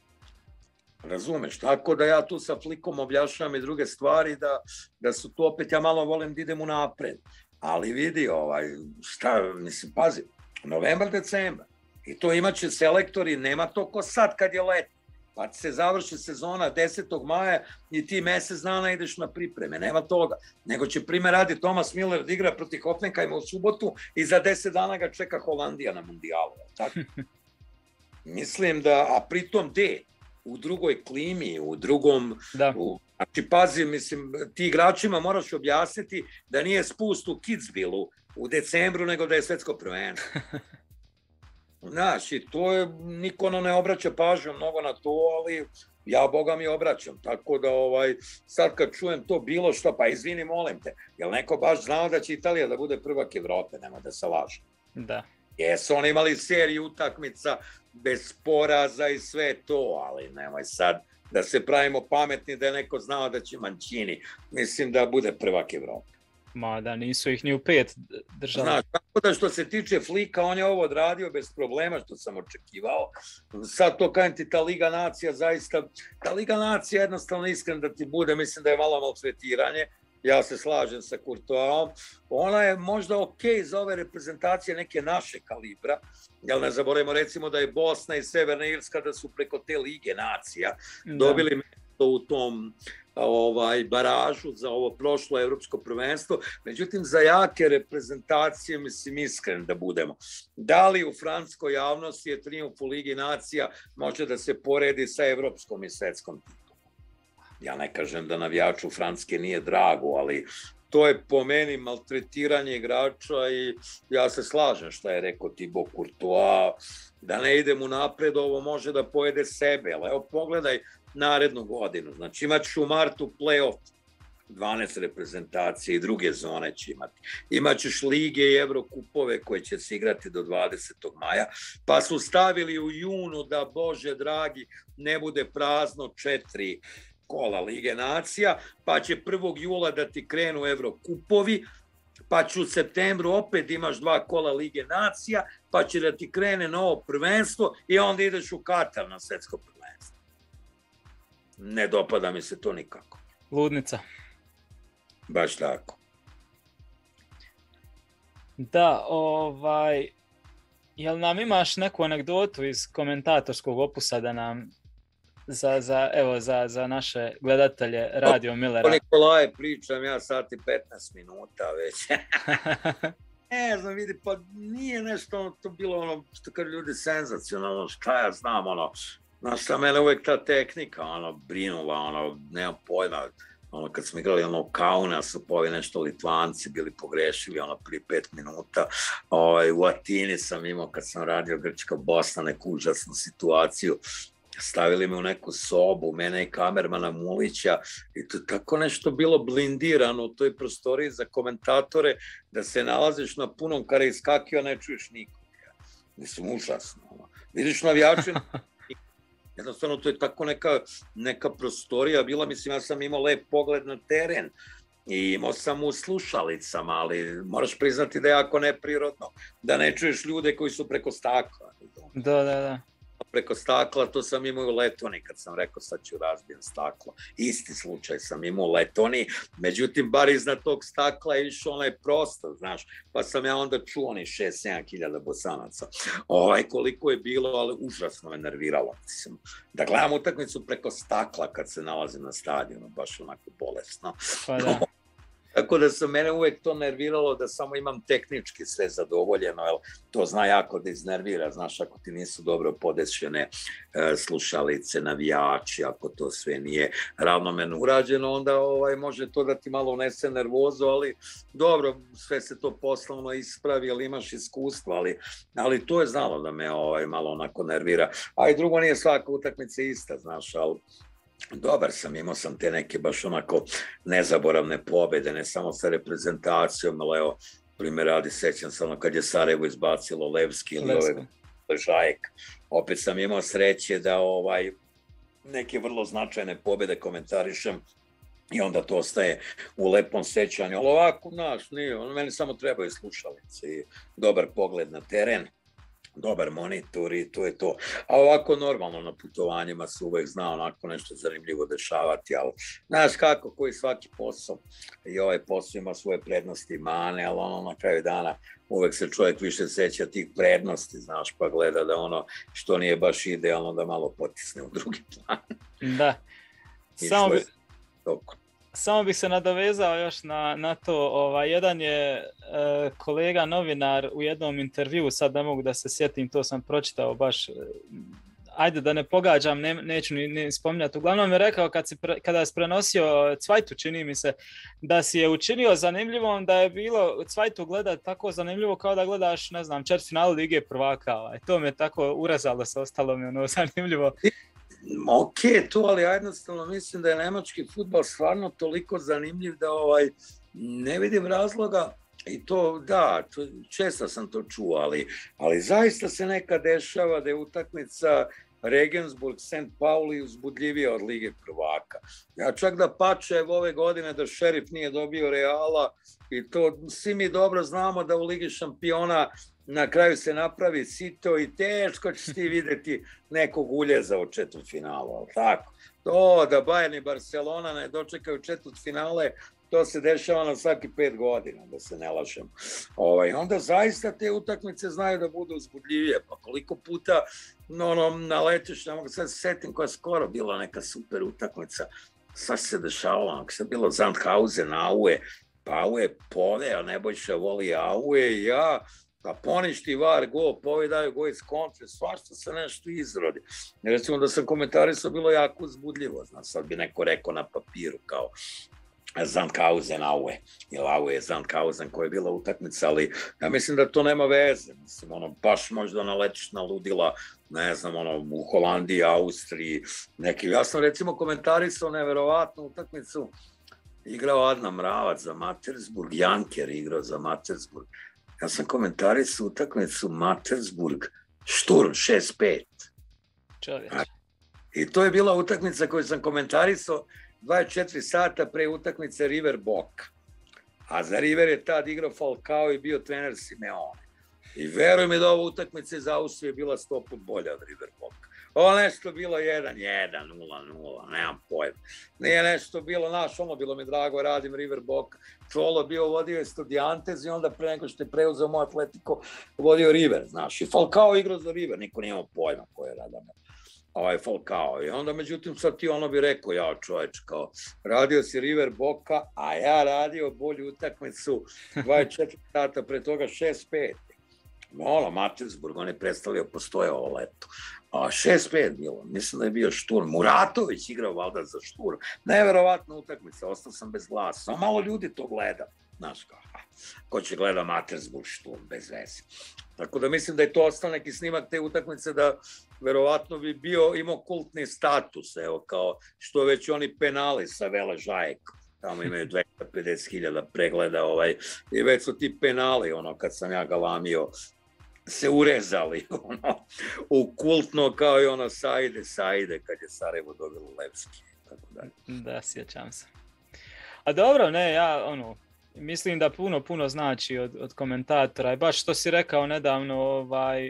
Razumeš? Tako da ja tu sa Flickom objašnjam i druge stvari, da, da su tu opet, ja malo volim da idem u napred. Ali vidi, ovaj, šta, mislim, pazi, novembar, decembar. I to imaće selektori, nema to ko sad kad je let. Pa se završi sezona desetog maja i ti mesec dana ideš na pripreme, nema toga. Nego će primjer radi Thomas Müller da igra protiv Hoffenheima u subotu i za deset dana ga čeka Holandija na mundijalu. Tako? Mislim da, a pritom gde? U drugoj klimi, u drugom, u Znači, pazi, mislim, ti igračima moraš objasniti da nije spust u Kitzbühelu u decembru, nego da je svetsko prvenstvo. Znaš, i to je, niko ono ne obraća pažnju mnogo na to, ali ja Boga mi obraćam. Tako da, ovaj, sad kad čujem to bilo što, pa izvini, molim te, jel neko baš znao da će Italija da bude prvak Evrope, nema da se laže. Da. Jesu oni imali seriju utakmica bez poraza i sve to, ali nemoj sad da se pravimo pametni da je neko znao da će Mancini, mislim da bude prvak Evrope. Ma da nisu ih ni u pet držali. Znaš, tako da što se tiče Flika, on je ovo odradio bez problema, što sam očekivao. Sad to kajem ti, ta Liga nacija zaista, ta Liga nacija jednostavno, iskren da ti bude, mislim da je malo maltretiranje. Ja se slažem sa Courtoisom. Ona je možda okej za ove reprezentacije neke naše kalibra, jel ne zaboravimo recimo da je Bosna i Severna Irska da su preko te Lige nacija dobili mjesto u tom ovaj baražu za ovo prošlo evropsko prvenstvo. Međutim, za jake reprezentacije, mislim, iskren da budemo. Da li u francuskoj javnosti je trijumf u Ligi nacija može da se poredi sa evropskom i svetskom titulom? Ja ne kažem da navijaču Francuske nije drago, ali to je po meni maltretiranje igrača i ja se slažem šta je rekao Thibaut Courtois, da ne idem u napred, ovo može da pojede sebe, ali evo pogledaj narednu godinu, znači imat ću u martu play-off, dvanaest reprezentacije i druge zone će imati. Imat ćeš lige i Evrokupove koje će se igrati do dvadesetog maja, pa su stavili u junu da, Bože dragi, ne bude prazno četiri kola Lige nacija, pa će prvog jula da ti krenu Evrokupovi, pa će u septembru opet imaš dva kola Lige nacija, pa će da ti krene novo prvenstvo i onda ideš u Katar na svetsko prvenstvo. Ne dopada mi se to nikako. Ludnica. Baš tako. Da, ovaj, jel nam imaš neku anegdotu iz komentatorskog opusa da nam za, za, evo, za, za naše gledatelje Radio Millera? O Nikolaje pričam ja sat i petnaest minuta već. Ne znam, vidi, pa nije nešto ono, to bilo ono, što kad ljudi senzacionalno, šta ja znam, ono, znaš šta, mene uvek ta tehnika, ono, brinula, ono, nemam pojma, ono, kad smo igrali, ono, Kauna, su povi nešto Litvanci bili pogrešili, ono, prije pet minuta, ovaj, u Atini sam imao, kad sam radio Grčka Bosna, neku užasnu situaciju, stavili me u neku sobu, mene i kamermana Mulića, i to tako nešto bilo blindirano u toj prostoriji za komentatore, da se nalaziš na punom kada iskakio, ne čuješ nikog. Mislim, užasno. Vidiš navijače, jednostavno to je tako neka, neka prostorija bila, mislim, ja sam imao lep pogled na teren i imao sam u slušalicama, ali moraš priznati da je jako neprirodno, da ne čuješ ljude koji su preko stakla. Da, da, da. Preko stakla, to sam imao u Letoniji, kad sam rekao sad ću razbijem staklo. Isti slučaj sam imao u Letoniji, međutim, bar iznad tog stakla je išao onaj prostor, znaš, pa sam ja onda čuo oni šest sedam hiljada Bosanaca. Ovaj, koliko je bilo, ali užasno me nerviralo. Mislim, da gledam utakmicu preko stakla kad se nalazim na stadionu, baš onako bolesno. Pa da. Tako da se mene uvek to nerviralo da samo imam tehnički sve zadovoljeno, jer to zna jako da iznervira, znaš, ako ti nisu dobro podešene e, slušalice, navijači, ako to sve nije ravnomerno urađeno, onda ovaj, može to da ti malo unese nervozu, ali dobro, sve se to poslovno ispravi, ali imaš iskustva, ali, ali to je znalo da me ovaj, malo onako nervira. A i drugo, nije svaka utakmica ista, znaš, ali dobar sam, imao sam te neke baš onako nezaboravne pobjede, ne samo sa reprezentacijom, ali evo, primjer radi, sećam se ono kad je Sarajevo izbacilo Levski ili ove Žajek. Opet sam imao sreće da ovaj neke vrlo značajne pobjede komentarišem i onda to ostaje u lepom sećanju, ali ovako, znaš, nije, ono meni samo trebaju slušalice i dobar pogled na teren, dobar monitor i to je to. A ovako normalno na putovanjima se uvek zna onako nešto zanimljivo dešavati, ali znaš kako, koji svaki posao i ovaj posao ima svoje prednosti i mane, ali ono na kraju dana uvek se čovjek više seća tih prednosti, znaš, pa gleda da ono što nije baš idealno da malo potisne u drugi plan. Da. Samo bi... Samo bih se nadovezao još na, na to, ovaj, jedan je e, kolega novinar u jednom intervjuu, sad ne mogu da se sjetim, to sam pročitao baš, ajde da ne pogađam, ne, neću ni, ni spominjati. Uglavnom je rekao kad si pre, kada je prenosio Cvajtu, čini mi se, da si je učinio zanimljivom, da je bilo Cvajtu gledati tako zanimljivo kao da gledaš, ne znam, četvrtfinale Lige prvaka. Ovaj. To mi je tako urezalo se, ostalo mi ono zanimljivo. Ok, to, ali ja jednostavno mislim da je nemački fudbal stvarno toliko zanimljiv da ovaj, ne vidim razloga. I to, da, to, često sam to čuo, ali, ali zaista se nekad dešava da je utakmica Regensburg-Saint Pauli uzbudljivija od Lige prvaka. Ja čak da pače ove godine da Šerif nije dobio Reala i to svi mi dobro znamo da u Ligi šampiona na kraju se napravi sito i teško ćeš ti vidjeti nekog uljeza u četvrtfinalu, ali tako. To da Bayern i Barcelona ne dočekaju četvrtfinale, to se dešava na svaki pet godina, da se ne lažem. Ovaj, onda zaista te utakmice znaju da budu uzbudljivije. Pa koliko puta no, no, naletiš, ne mogu sad se setim koja je skoro bila neka super utakmica. Sad se dešavalo, ako se bilo Sandhausen, Aue, pa Aue poveo, Nebojša voli Aue i ja, pa poništi var, gol, povedaju go iz kontre, svašta se nešto izrodi. Recimo da sam komentarisao, bilo jako uzbudljivo, znam, sad bi neko rekao na papiru kao Sandhausen, Aue, ili Aue je Sandhausen koja je bila utakmica, ali ja mislim da to nema veze, mislim, ono, baš možda naletiš na ludila, ne znam, ono, u Holandiji, Austriji, neki, ja sam recimo komentarisao neverovatnu utakmicu, igrao Adnan Mravac za Mattersburg, Janker igrao za Mattersburg, ja sam komentarisao utakmicu Mattersburg, Sturm, šest pet. Čovječ. I to je bila utakmica koju sam komentarisao dvadeset četiri sata pre utakmice River Boca. A za River je tad igrao Falcao i bio trener Simeone. I veruj mi da ova utakmica iz Austrije bila sto put bolja od River Boca. Ovo nešto bilo jedan jedan, nula nula, nemam pojma. Nije nešto bilo, naš, ono bilo mi drago, radim River Boca. Čolo bio vodio Estudiantes i onda pre nego što je preuzeo moj Atletico vodio River, znaš. I Falcao igrao za River, niko nije imao pojma ko je radamo. Ovaj Falcao. I onda, međutim, sad ti ono bi rekao, ja čoveč, kao, radio si River Boca, a ja radio bolju utakmicu dvadeset četiri sata pre toga šest pet. Ono, Mattersburg, on je predstavljao, postoje ovo leto. A šest pet bilo, mislim da je bio Sturm. Muratović igrao valjda za Sturm. Neverovatna utakmica, ostao sam bez glasa. Samo malo ljudi to gleda. Znaš kao, ko će gleda Mattersburg, Sturm, bez veze. Tako da mislim da je to ostao neki snimak te utakmice da verovatno bi bio, imao kultni status, evo, kao što već oni penali sa Vele Žajekom. Tamo imaju dvesta pedeset hiljada pregleda, ovaj, i već su ti penali, ono, kad sam ja galamio, se urezali, ono, u kultno kao i ono Sajde, Sajde, kad je Sarajevo dobilo Levski, tako dalje. Da, sjećam se. A dobro, ne, ja, ono, mislim da puno, puno znači od, od komentatora i baš što si rekao nedavno, ovaj,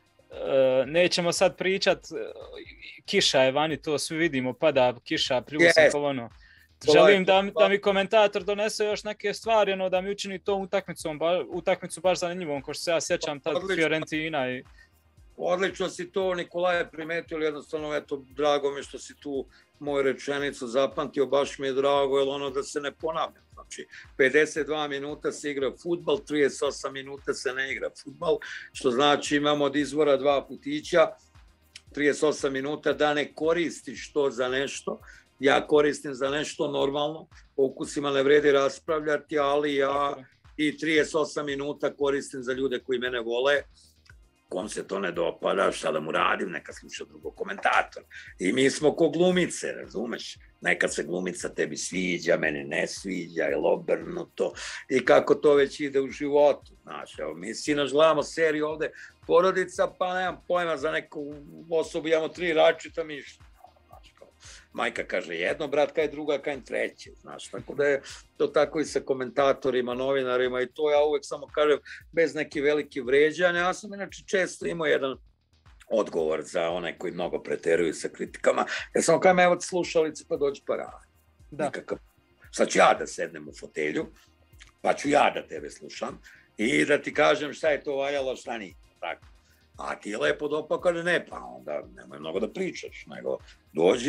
nećemo sad pričat, kiša je vani, to svi vidimo, pada kiša, priusno ono. Želim da, da mi komentator donese još neke stvari, ono, da mi učini to utakmicom, ba, utakmicu baš zanimljivom, ko što se ja sjećam tad Fiorentina. I... Odlično si to, Nikolaje, primetio, jednostavno, eto, drago mi što si tu moju rečenicu zapamtio, baš mi je drago, jer ono da se ne ponavlja. Znači, pedeset dva minuta se igra fudbal, trideset osam minuta se ne igra fudbal, što znači imamo od izvora dva putića, trideset osam minuta da ne koristiš to za nešto. Ja koristim za nešto normalno, o ukusima ne vredi raspravljati, ali ja i trideset osam minuta koristim za ljude koji mene vole. Kom se to ne dopada, šta da mu radim, neka sluša drugog komentatora. I mi smo ko glumice, razumeš? Nekad se glumica tebi sviđa, meni ne sviđa, ili obrnuto. I kako to već ide u životu, znaš. Evo, mi sinoć gledamo seriju ovde, Porodica, pa nemam pojma za neku osobu, imamo tri različita mišljenja. Majka kaže jedno, brat kaže druga, kaže treće, znaš, tako da je to tako i sa komentatorima, novinarima i to ja uvek samo kažem bez neke velike vređanja. Ja sam inače često imao jedan odgovor za one koji mnogo preteruju sa kritikama. Ja samo kažem, evo slušalice pa dođi pa radi. Da. Sad ću ja da sednem u fotelju, pa ću ja da tebe slušam i da ti kažem šta je to valjalo, šta nije. Tako. A ti lepo dopao, kaže ne, pa onda nemoj mnogo da pričaš, nego dođi,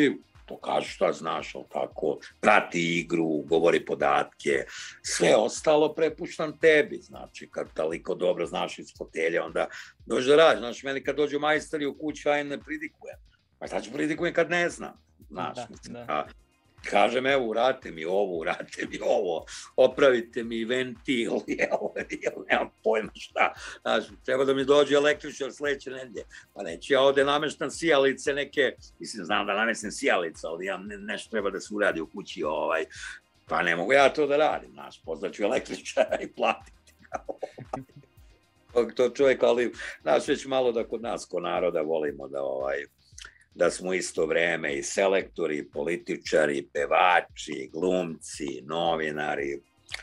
to kaži šta znaš, ali tako, prati igru, govori podatke, sve ostalo prepuštam tebi, znači, kad toliko dobro znaš iz fotelja, onda dođe da radi, znači, meni kad dođu majstori u kuću, ja im ne pridikujem, pa šta ću pridikujem kad ne znam, znaš, da, mislim, da. A, kažem, evo, uradite mi ovo, uradite mi ovo, opravite mi ventil, jel, jel, nemam pojma šta, znaš, treba da mi dođe električar sledeće nedelje, pa neću ja ovde nameštam sijalice neke, mislim, znam da namestim sijalice, ali ja ne, nešto treba da se uradi u kući, ovaj, pa ne mogu ja to da radim, znaš, pozvaću električara i platiti ga, ovaj, to čovjek, ali, znaš, već malo da kod nas, ko naroda, volimo da, ovaj, da smo isto vreme i selektori, i političari, i pevači, i glumci, novinari.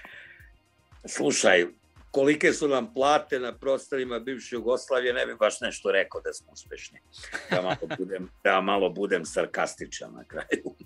Slušaj, kolike su nam plate na prostorima bivše Jugoslavije, ne bih baš nešto rekao da smo uspešni. Da malo budem, da malo budem sarkastičan na kraju.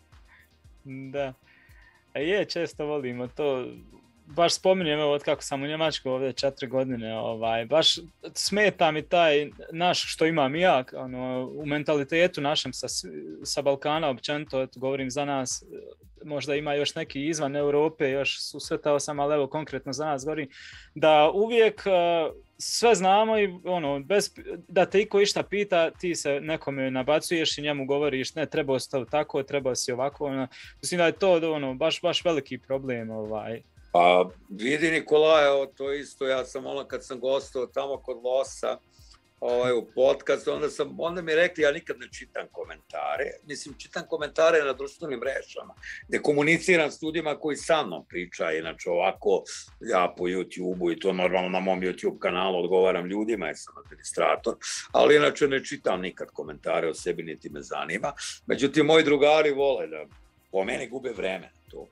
Da. A je, često volimo to. Baš spominjem, evo, od kako sam u Njemačkoj ovdje četiri godine, ovaj, baš smeta mi taj naš, što imam i ja, ono, u mentalitetu našem sa, sa Balkana, općenito, govorim za nas, možda ima još neki izvan Europe, još susretao sam, ali evo, konkretno za nas govorim, da uvijek uh, sve znamo i ono, bez, da te iko išta pita, ti se nekome nabacuješ i njemu govoriš, ne, trebao si to tako, trebao si ovako, ono, mislim da je to ono, baš, baš veliki problem, ovaj. Pa vidi Nikolaja, to isto, ja sam ono kad sam gostao tamo kod Losa ovaj, u podcastu, onda, sam, onda mi rekli, ja nikad ne čitam komentare, mislim čitam komentare na društvenim mrežama, gde komuniciram s ljudima koji sa mnom pričaju, inače ovako ja po YouTube-u i to normalno na mom YouTube kanalu odgovaram ljudima, jer sam administrator, ali inače ne čitam nikad komentare o sebi, niti me zanima, međutim moji drugari vole da po meni gube vreme na to.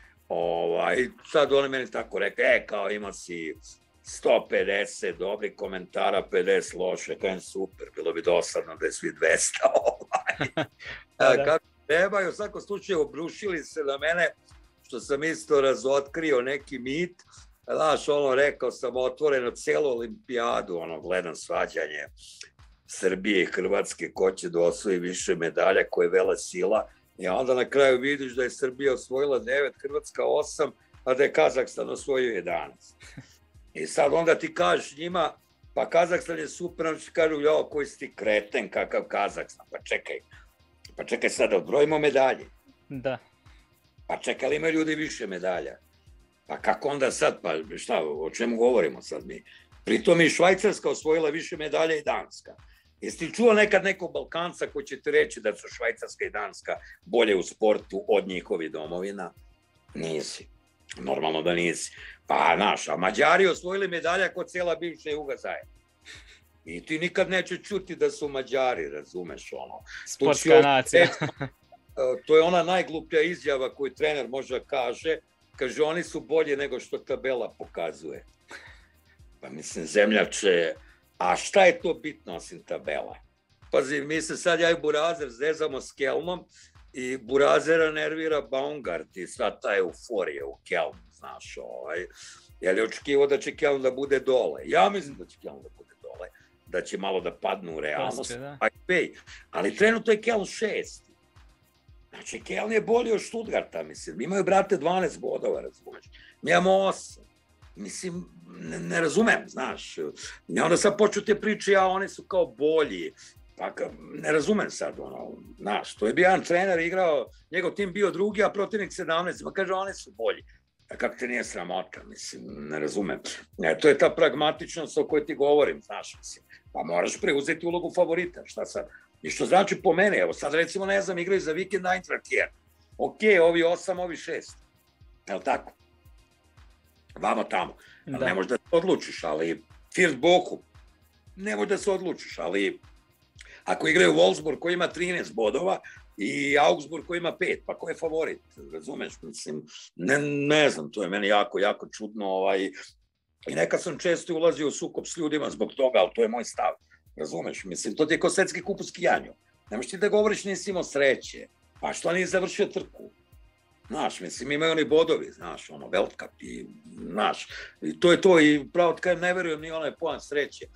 Ovaj, sad oni meni tako rekao, e, kao ima si sto pedeset dobrih komentara, pedeset loše, kajem super, bilo bi dosadno da je svi dvesta. Ovaj. Da, da. Kako treba i u svakom slučaju obrušili se na mene, što sam isto razotkrio neki mit, znaš, ono, rekao sam otvoreno celu olimpijadu, ono, gledam svađanje Srbije i Hrvatske, ko će da osvoji više medalja, koje je vela sila. I onda na kraju vidiš da je Srbija osvojila devet, Hrvatska osam, a da je Kazahstan osvojio jedanaest. I sad onda ti kažeš njima, pa Kazahstan je super, onda ti kažu, jo, koji si ti kreten, kakav Kazahstan, pa čekaj, pa čekaj sad da odbrojimo medalje. Da. Pa čekaj, ali imaju ljudi više medalja. Pa kako onda sad, pa šta, o čemu govorimo sad mi? Pritom i Švajcarska osvojila više medalja i Danska. Jesi ti čuo nekad nekog Balkanca koji će ti reći da su Švajcarska i Danska bolje u sportu od njihovih domovina? Nisi. Normalno da nisi. Pa, znaš, a Mađari osvojili medalja kod cijela bivša Juga zajedno. I ti nikad neće čuti da su Mađari, razumeš, ono. Sportska nacija. To je ona najgluplja izjava koju trener može kaže. Kaže, oni su bolji nego što tabela pokazuje. Pa mislim, zemljače... A šta je to bitno osim tabela? Pazi, mi se sad ja i Burazer zezamo s Kelmom i Burazera nervira Baumgart i sva ta euforija u Kelmu, znaš, ovaj. Jer je očekivao da će Kelm da bude dole. Ja mislim da će Kelm da bude dole, da će malo da padnu u realnost. Ali trenutno je Kelm šesti. Znači, Kelm je bolji od Stuttgarta, mislim. Imaju, brate, dvanaest bodova, razumeš. Mi imamo osam. Mislim, ne, ne razumem, znaš. I onda sad poču te priče, a oni su kao bolji. Pa ne razumem sad, ono, znaš. To je bio jedan trener, igrao, njegov tim bio drugi, a protivnik sedamnaest. Pa kaže, oni su bolji. A kako te nije sramota, mislim, ne razumem. E, to je ta pragmatičnost o kojoj ti govorim, znaš, mislim. Pa moraš preuzeti ulogu favorita, šta sad? I što znači po mene, evo, sad recimo, ne znam, igraju za vikend Eintracht jer. Ok, ovi osam, ovi šest. Je li tako? Vamo tamo. Da. Ne možeš da se odlučiš, ali First Bochum, ne možeš da se odlučiš, ali ako igraju Wolfsburg koji ima trinaest bodova i Augsburg koji ima pet, pa ko je favorit, razumeš, mislim, ne, ne znam, to je meni jako, jako čudno, ovaj, i nekad sam često ulazio u sukob s ljudima zbog toga, ali to je moj stav, razumeš, mislim, to ti je ko svetski kup u skijanju, nemaš ti da govoriš nisi imao sreće, pa što nisi završio trku? Znaš, mislim, imaju oni bodovi, znaš, ono, Weltcup i, znaš, i to je to i pravo tkajem ne verujem ni onaj pojam sreće.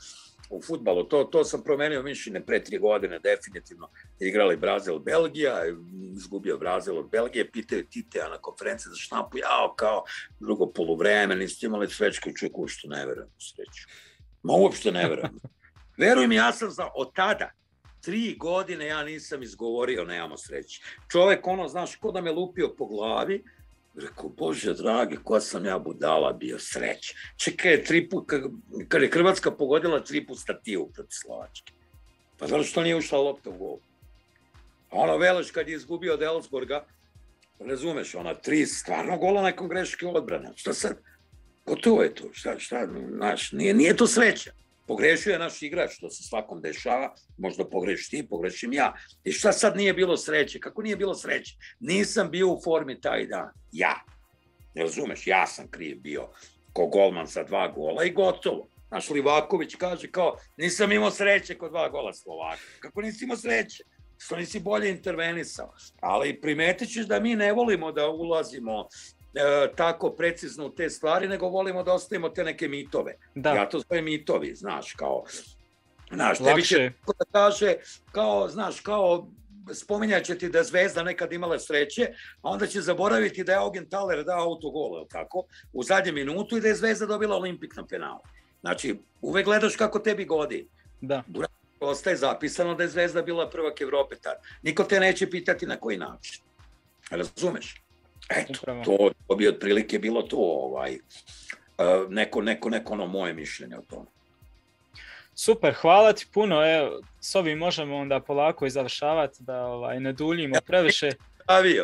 u fudbalu. To, to sam promenio mišljenje pre tri godine, definitivno. Igrali Brazil-Belgija, izgubio Brazil od Belgije, pitaju Titea na konferenciji za štampu, jao, kao drugo poluvreme, niste imali srećku, čuj, uopšte ne verujem u sreću. Ma uopšte ne verujem. Veruj mi, ja sam za, od tada, tri godine ja nisam izgovorio, nemamo sreće. Čovek, ono, znaš, ko da me lupio po glavi, rekao, Bože dragi, koja sam ja budala bio, sreće. Čekaj, tri put, kad je Hrvatska pogodila tri put stativu protiv Slovačke. Pa zato što nije ušla lopta u gol. Ono, Veleš kad je izgubio od Elfsborga, razumeš, ona tri stvarno gola nakon greške odbrane. Šta sad? Gotovo je to. Šta, šta, znaš, nije, nije to sreća. Pogrešio je naš igrač, što se svakom dešava, možda pogrešiš ti, pogrešim ja. I šta sad nije bilo sreće? Kako nije bilo sreće? Nisam bio u formi taj dan. Ja. Ne razumeš, ja sam kriv bio ko golman sa dva gola i gotovo. Naš Livaković kaže kao, nisam imao sreće kod dva gola Slovaka. Kako nisi imao sreće? Što nisi bolje intervenisao. Ali primetit ćeš da mi ne volimo da ulazimo E, tako precizno u te stvari, nego volimo da ostavimo te neke mitove. Da. Ja to zovem mitovi, znaš, kao, znaš, tebi će da kaže, kao, znaš, kao, spominjat će ti da je Zvezda nekad imala sreće, a onda će zaboraviti da je Augenthaler dao autogol, ili tako, u zadnjem minutu i da je Zvezda dobila Olimpik na penalu. Znači, uvek gledaš kako tebi godi. Da. Ostaje zapisano da je Zvezda bila prvak Evrope tad. Niko te neće pitati na koji način. Razumeš? Eto, to, to bi otprilike bilo to, ovaj, neko, neko, neko ono moje mišljenje o tome. Super, hvala ti puno, evo, s ovim možemo onda polako i završavati, da ovaj, ne duljimo previše. Avio.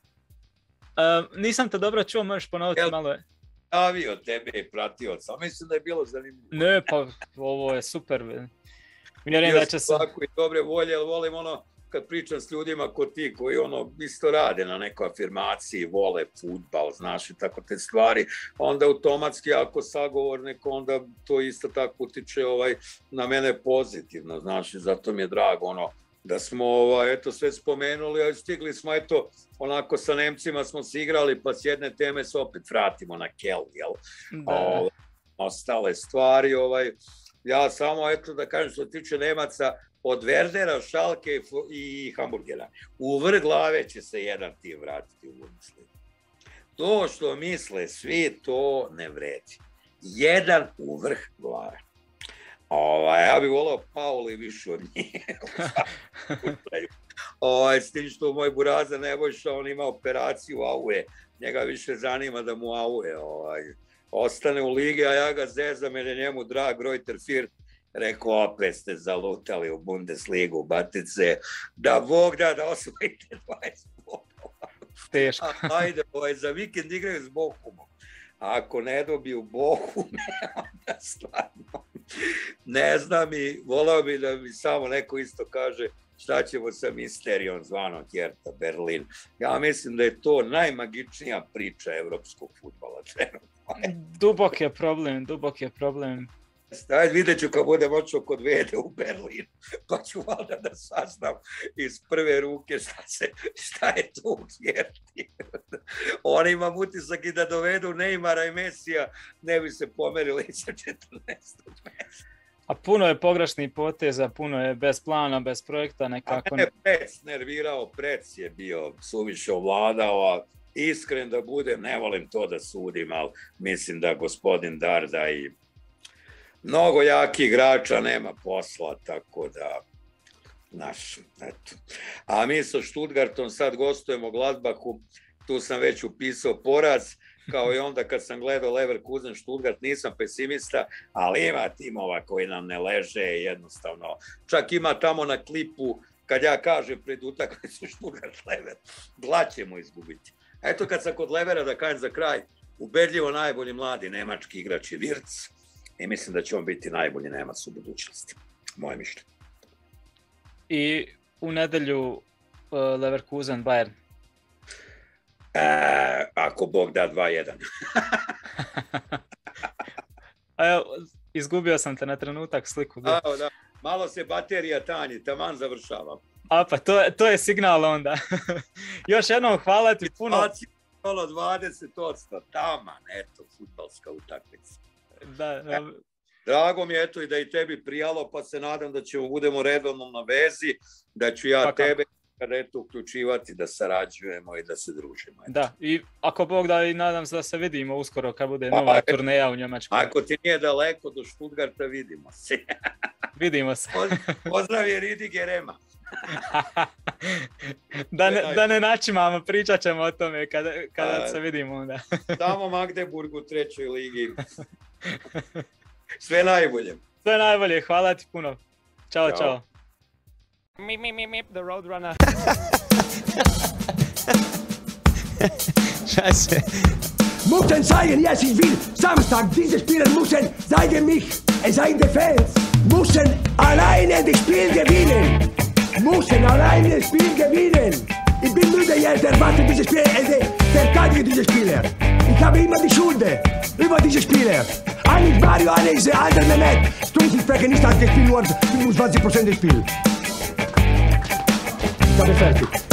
Uh, nisam te dobro čuo, možeš ponoviti Jel, malo. Avio tebe je pratio, samo mislim da je bilo zanimljivo. Ne, pa ovo je super. Vjerujem da će se... Ovako i dobre volje, ali volim ono, kad pričam s ljudima ko ti koji ono isto rade na nekoj afirmaciji, vole fudbal, znaš i tako te stvari, onda automatski ako sagovornik, onda to isto tako utiče ovaj, na mene pozitivno, znaš i zato mi je drago ono da smo ovaj, eto sve spomenuli, a stigli smo eto onako sa Nemcima smo se igrali pa s jedne teme se opet vratimo na Kel, jel? O, ostale stvari, ovaj, ja samo eto da kažem što tiče Nemaca, od Werdera, Schalke i Hamburgera. U vrh glave će se jedan tim vratiti u Bundesligu. To što misle svi, to ne vredi. Jedan u vrh glave. Ovaj, ja bih volao Pauli više od njih. Ovaj, s tim što moj buraza Nebojša, on ima operaciju Aue. Njega više zanima da mu Aue ovaj, ostane u ligi, a ja ga zezam jer je njemu drag Reuter Fürth. Rekao, opet ste zalutali u Bundesligu, batice, da Bog da da osvojite dvadeset bodova. Teško. Ajde, ovaj, za vikend igraju s Bochumom. Ako ne dobiju Bochume, onda stvarno ne znam i volao bi da mi samo neko isto kaže šta ćemo sa misterijom zvanom Hertha Berlin. Ja mislim da je to najmagičnija priča evropskog fudbala. Dubok je problem, dubok je problem. Ajde, vidjet ću kad budem očeo kod Vede u Berlin, pa ću valjda da saznam iz prve ruke šta, se, šta je to u Herti. Oni imam utisak i da dovedu Neymara i Mesija, ne bi se pomerili sa četrnaestog mesta. A puno je pogrešnih poteza, puno je bez plana, bez projekta nekako. A ne, Prec nervirao, Prec je bio suviše ovladao, a iskren da budem, ne volim to da sudim, ali mislim da gospodin Darda i mnogo jakih igrača nema posla, tako da, znaš, eto. A mi sa Stuttgartom sad gostujemo Gladbachu, tu sam već upisao poraz, kao i onda kad sam gledao Leverkusen Stuttgart, nisam pesimista, ali ima timova koji nam ne leže, jednostavno. Čak ima tamo na klipu, kad ja kažem pred utakmicu Stuttgart Lever, dva ćemo izgubiti. Eto kad sam kod Levera, da kažem za kraj, ubedljivo najbolji mladi nemački igrač je Wirtz, i mislim da će on biti najbolji Nemac u budućnosti. Moje mišljenje. I u nedelju uh, Leverkusen Bayern. E, ako Bog da dva jedan. Evo, izgubio sam te na trenutak sliku. A, da. Malo se baterija tanji, taman završavam. A pa to, to je signal onda. Još jednom hvala ti puno. dvadeset posto, taman, eto, fudbalska utakmica. Da, da. Drago mi je eto i da i tebi prijalo, pa se nadam da ćemo budemo redovno na vezi, da ću ja pa tebe kada eto uključivati da sarađujemo i da se družimo. Eto. Da, i ako Bog da i nadam se da se vidimo uskoro kad bude nova a, turneja u Njemačkoj. Ako ti nije daleko do Stuttgarta, vidimo se. Vidimo se. Pozdrav je Ridiger Ema. da, ne, da ne načimamo, pričat ćemo o tome kada, kada a, se vidimo onda. Tamo Magdeburg u trećoj ligi. Sve najbolje. Sve najbolje, hvala ti puno. Ćao, čao. čao. Mip, mip, mip, mip, the Roadrunner. Scheiße. Müssen zeigen, yes, ich will. Samstag, diese Spieler müssen zeigen mich. Es seien die Fans. Müssen alleine das Spiel gewinnen. Müssen alleine das Spiel gewinnen. Ich bin müde jetzt, erwarte diese Spieler, äh, verteidige diese Spieler. Ich habe immer die Schuld über diese Spieler. Eigentlich Mario, alles der andere Mehmet. Stunzen sprechen nicht, hat gespielt nur fünfundzwanzig Prozent des Spiels. Ich habe fertig.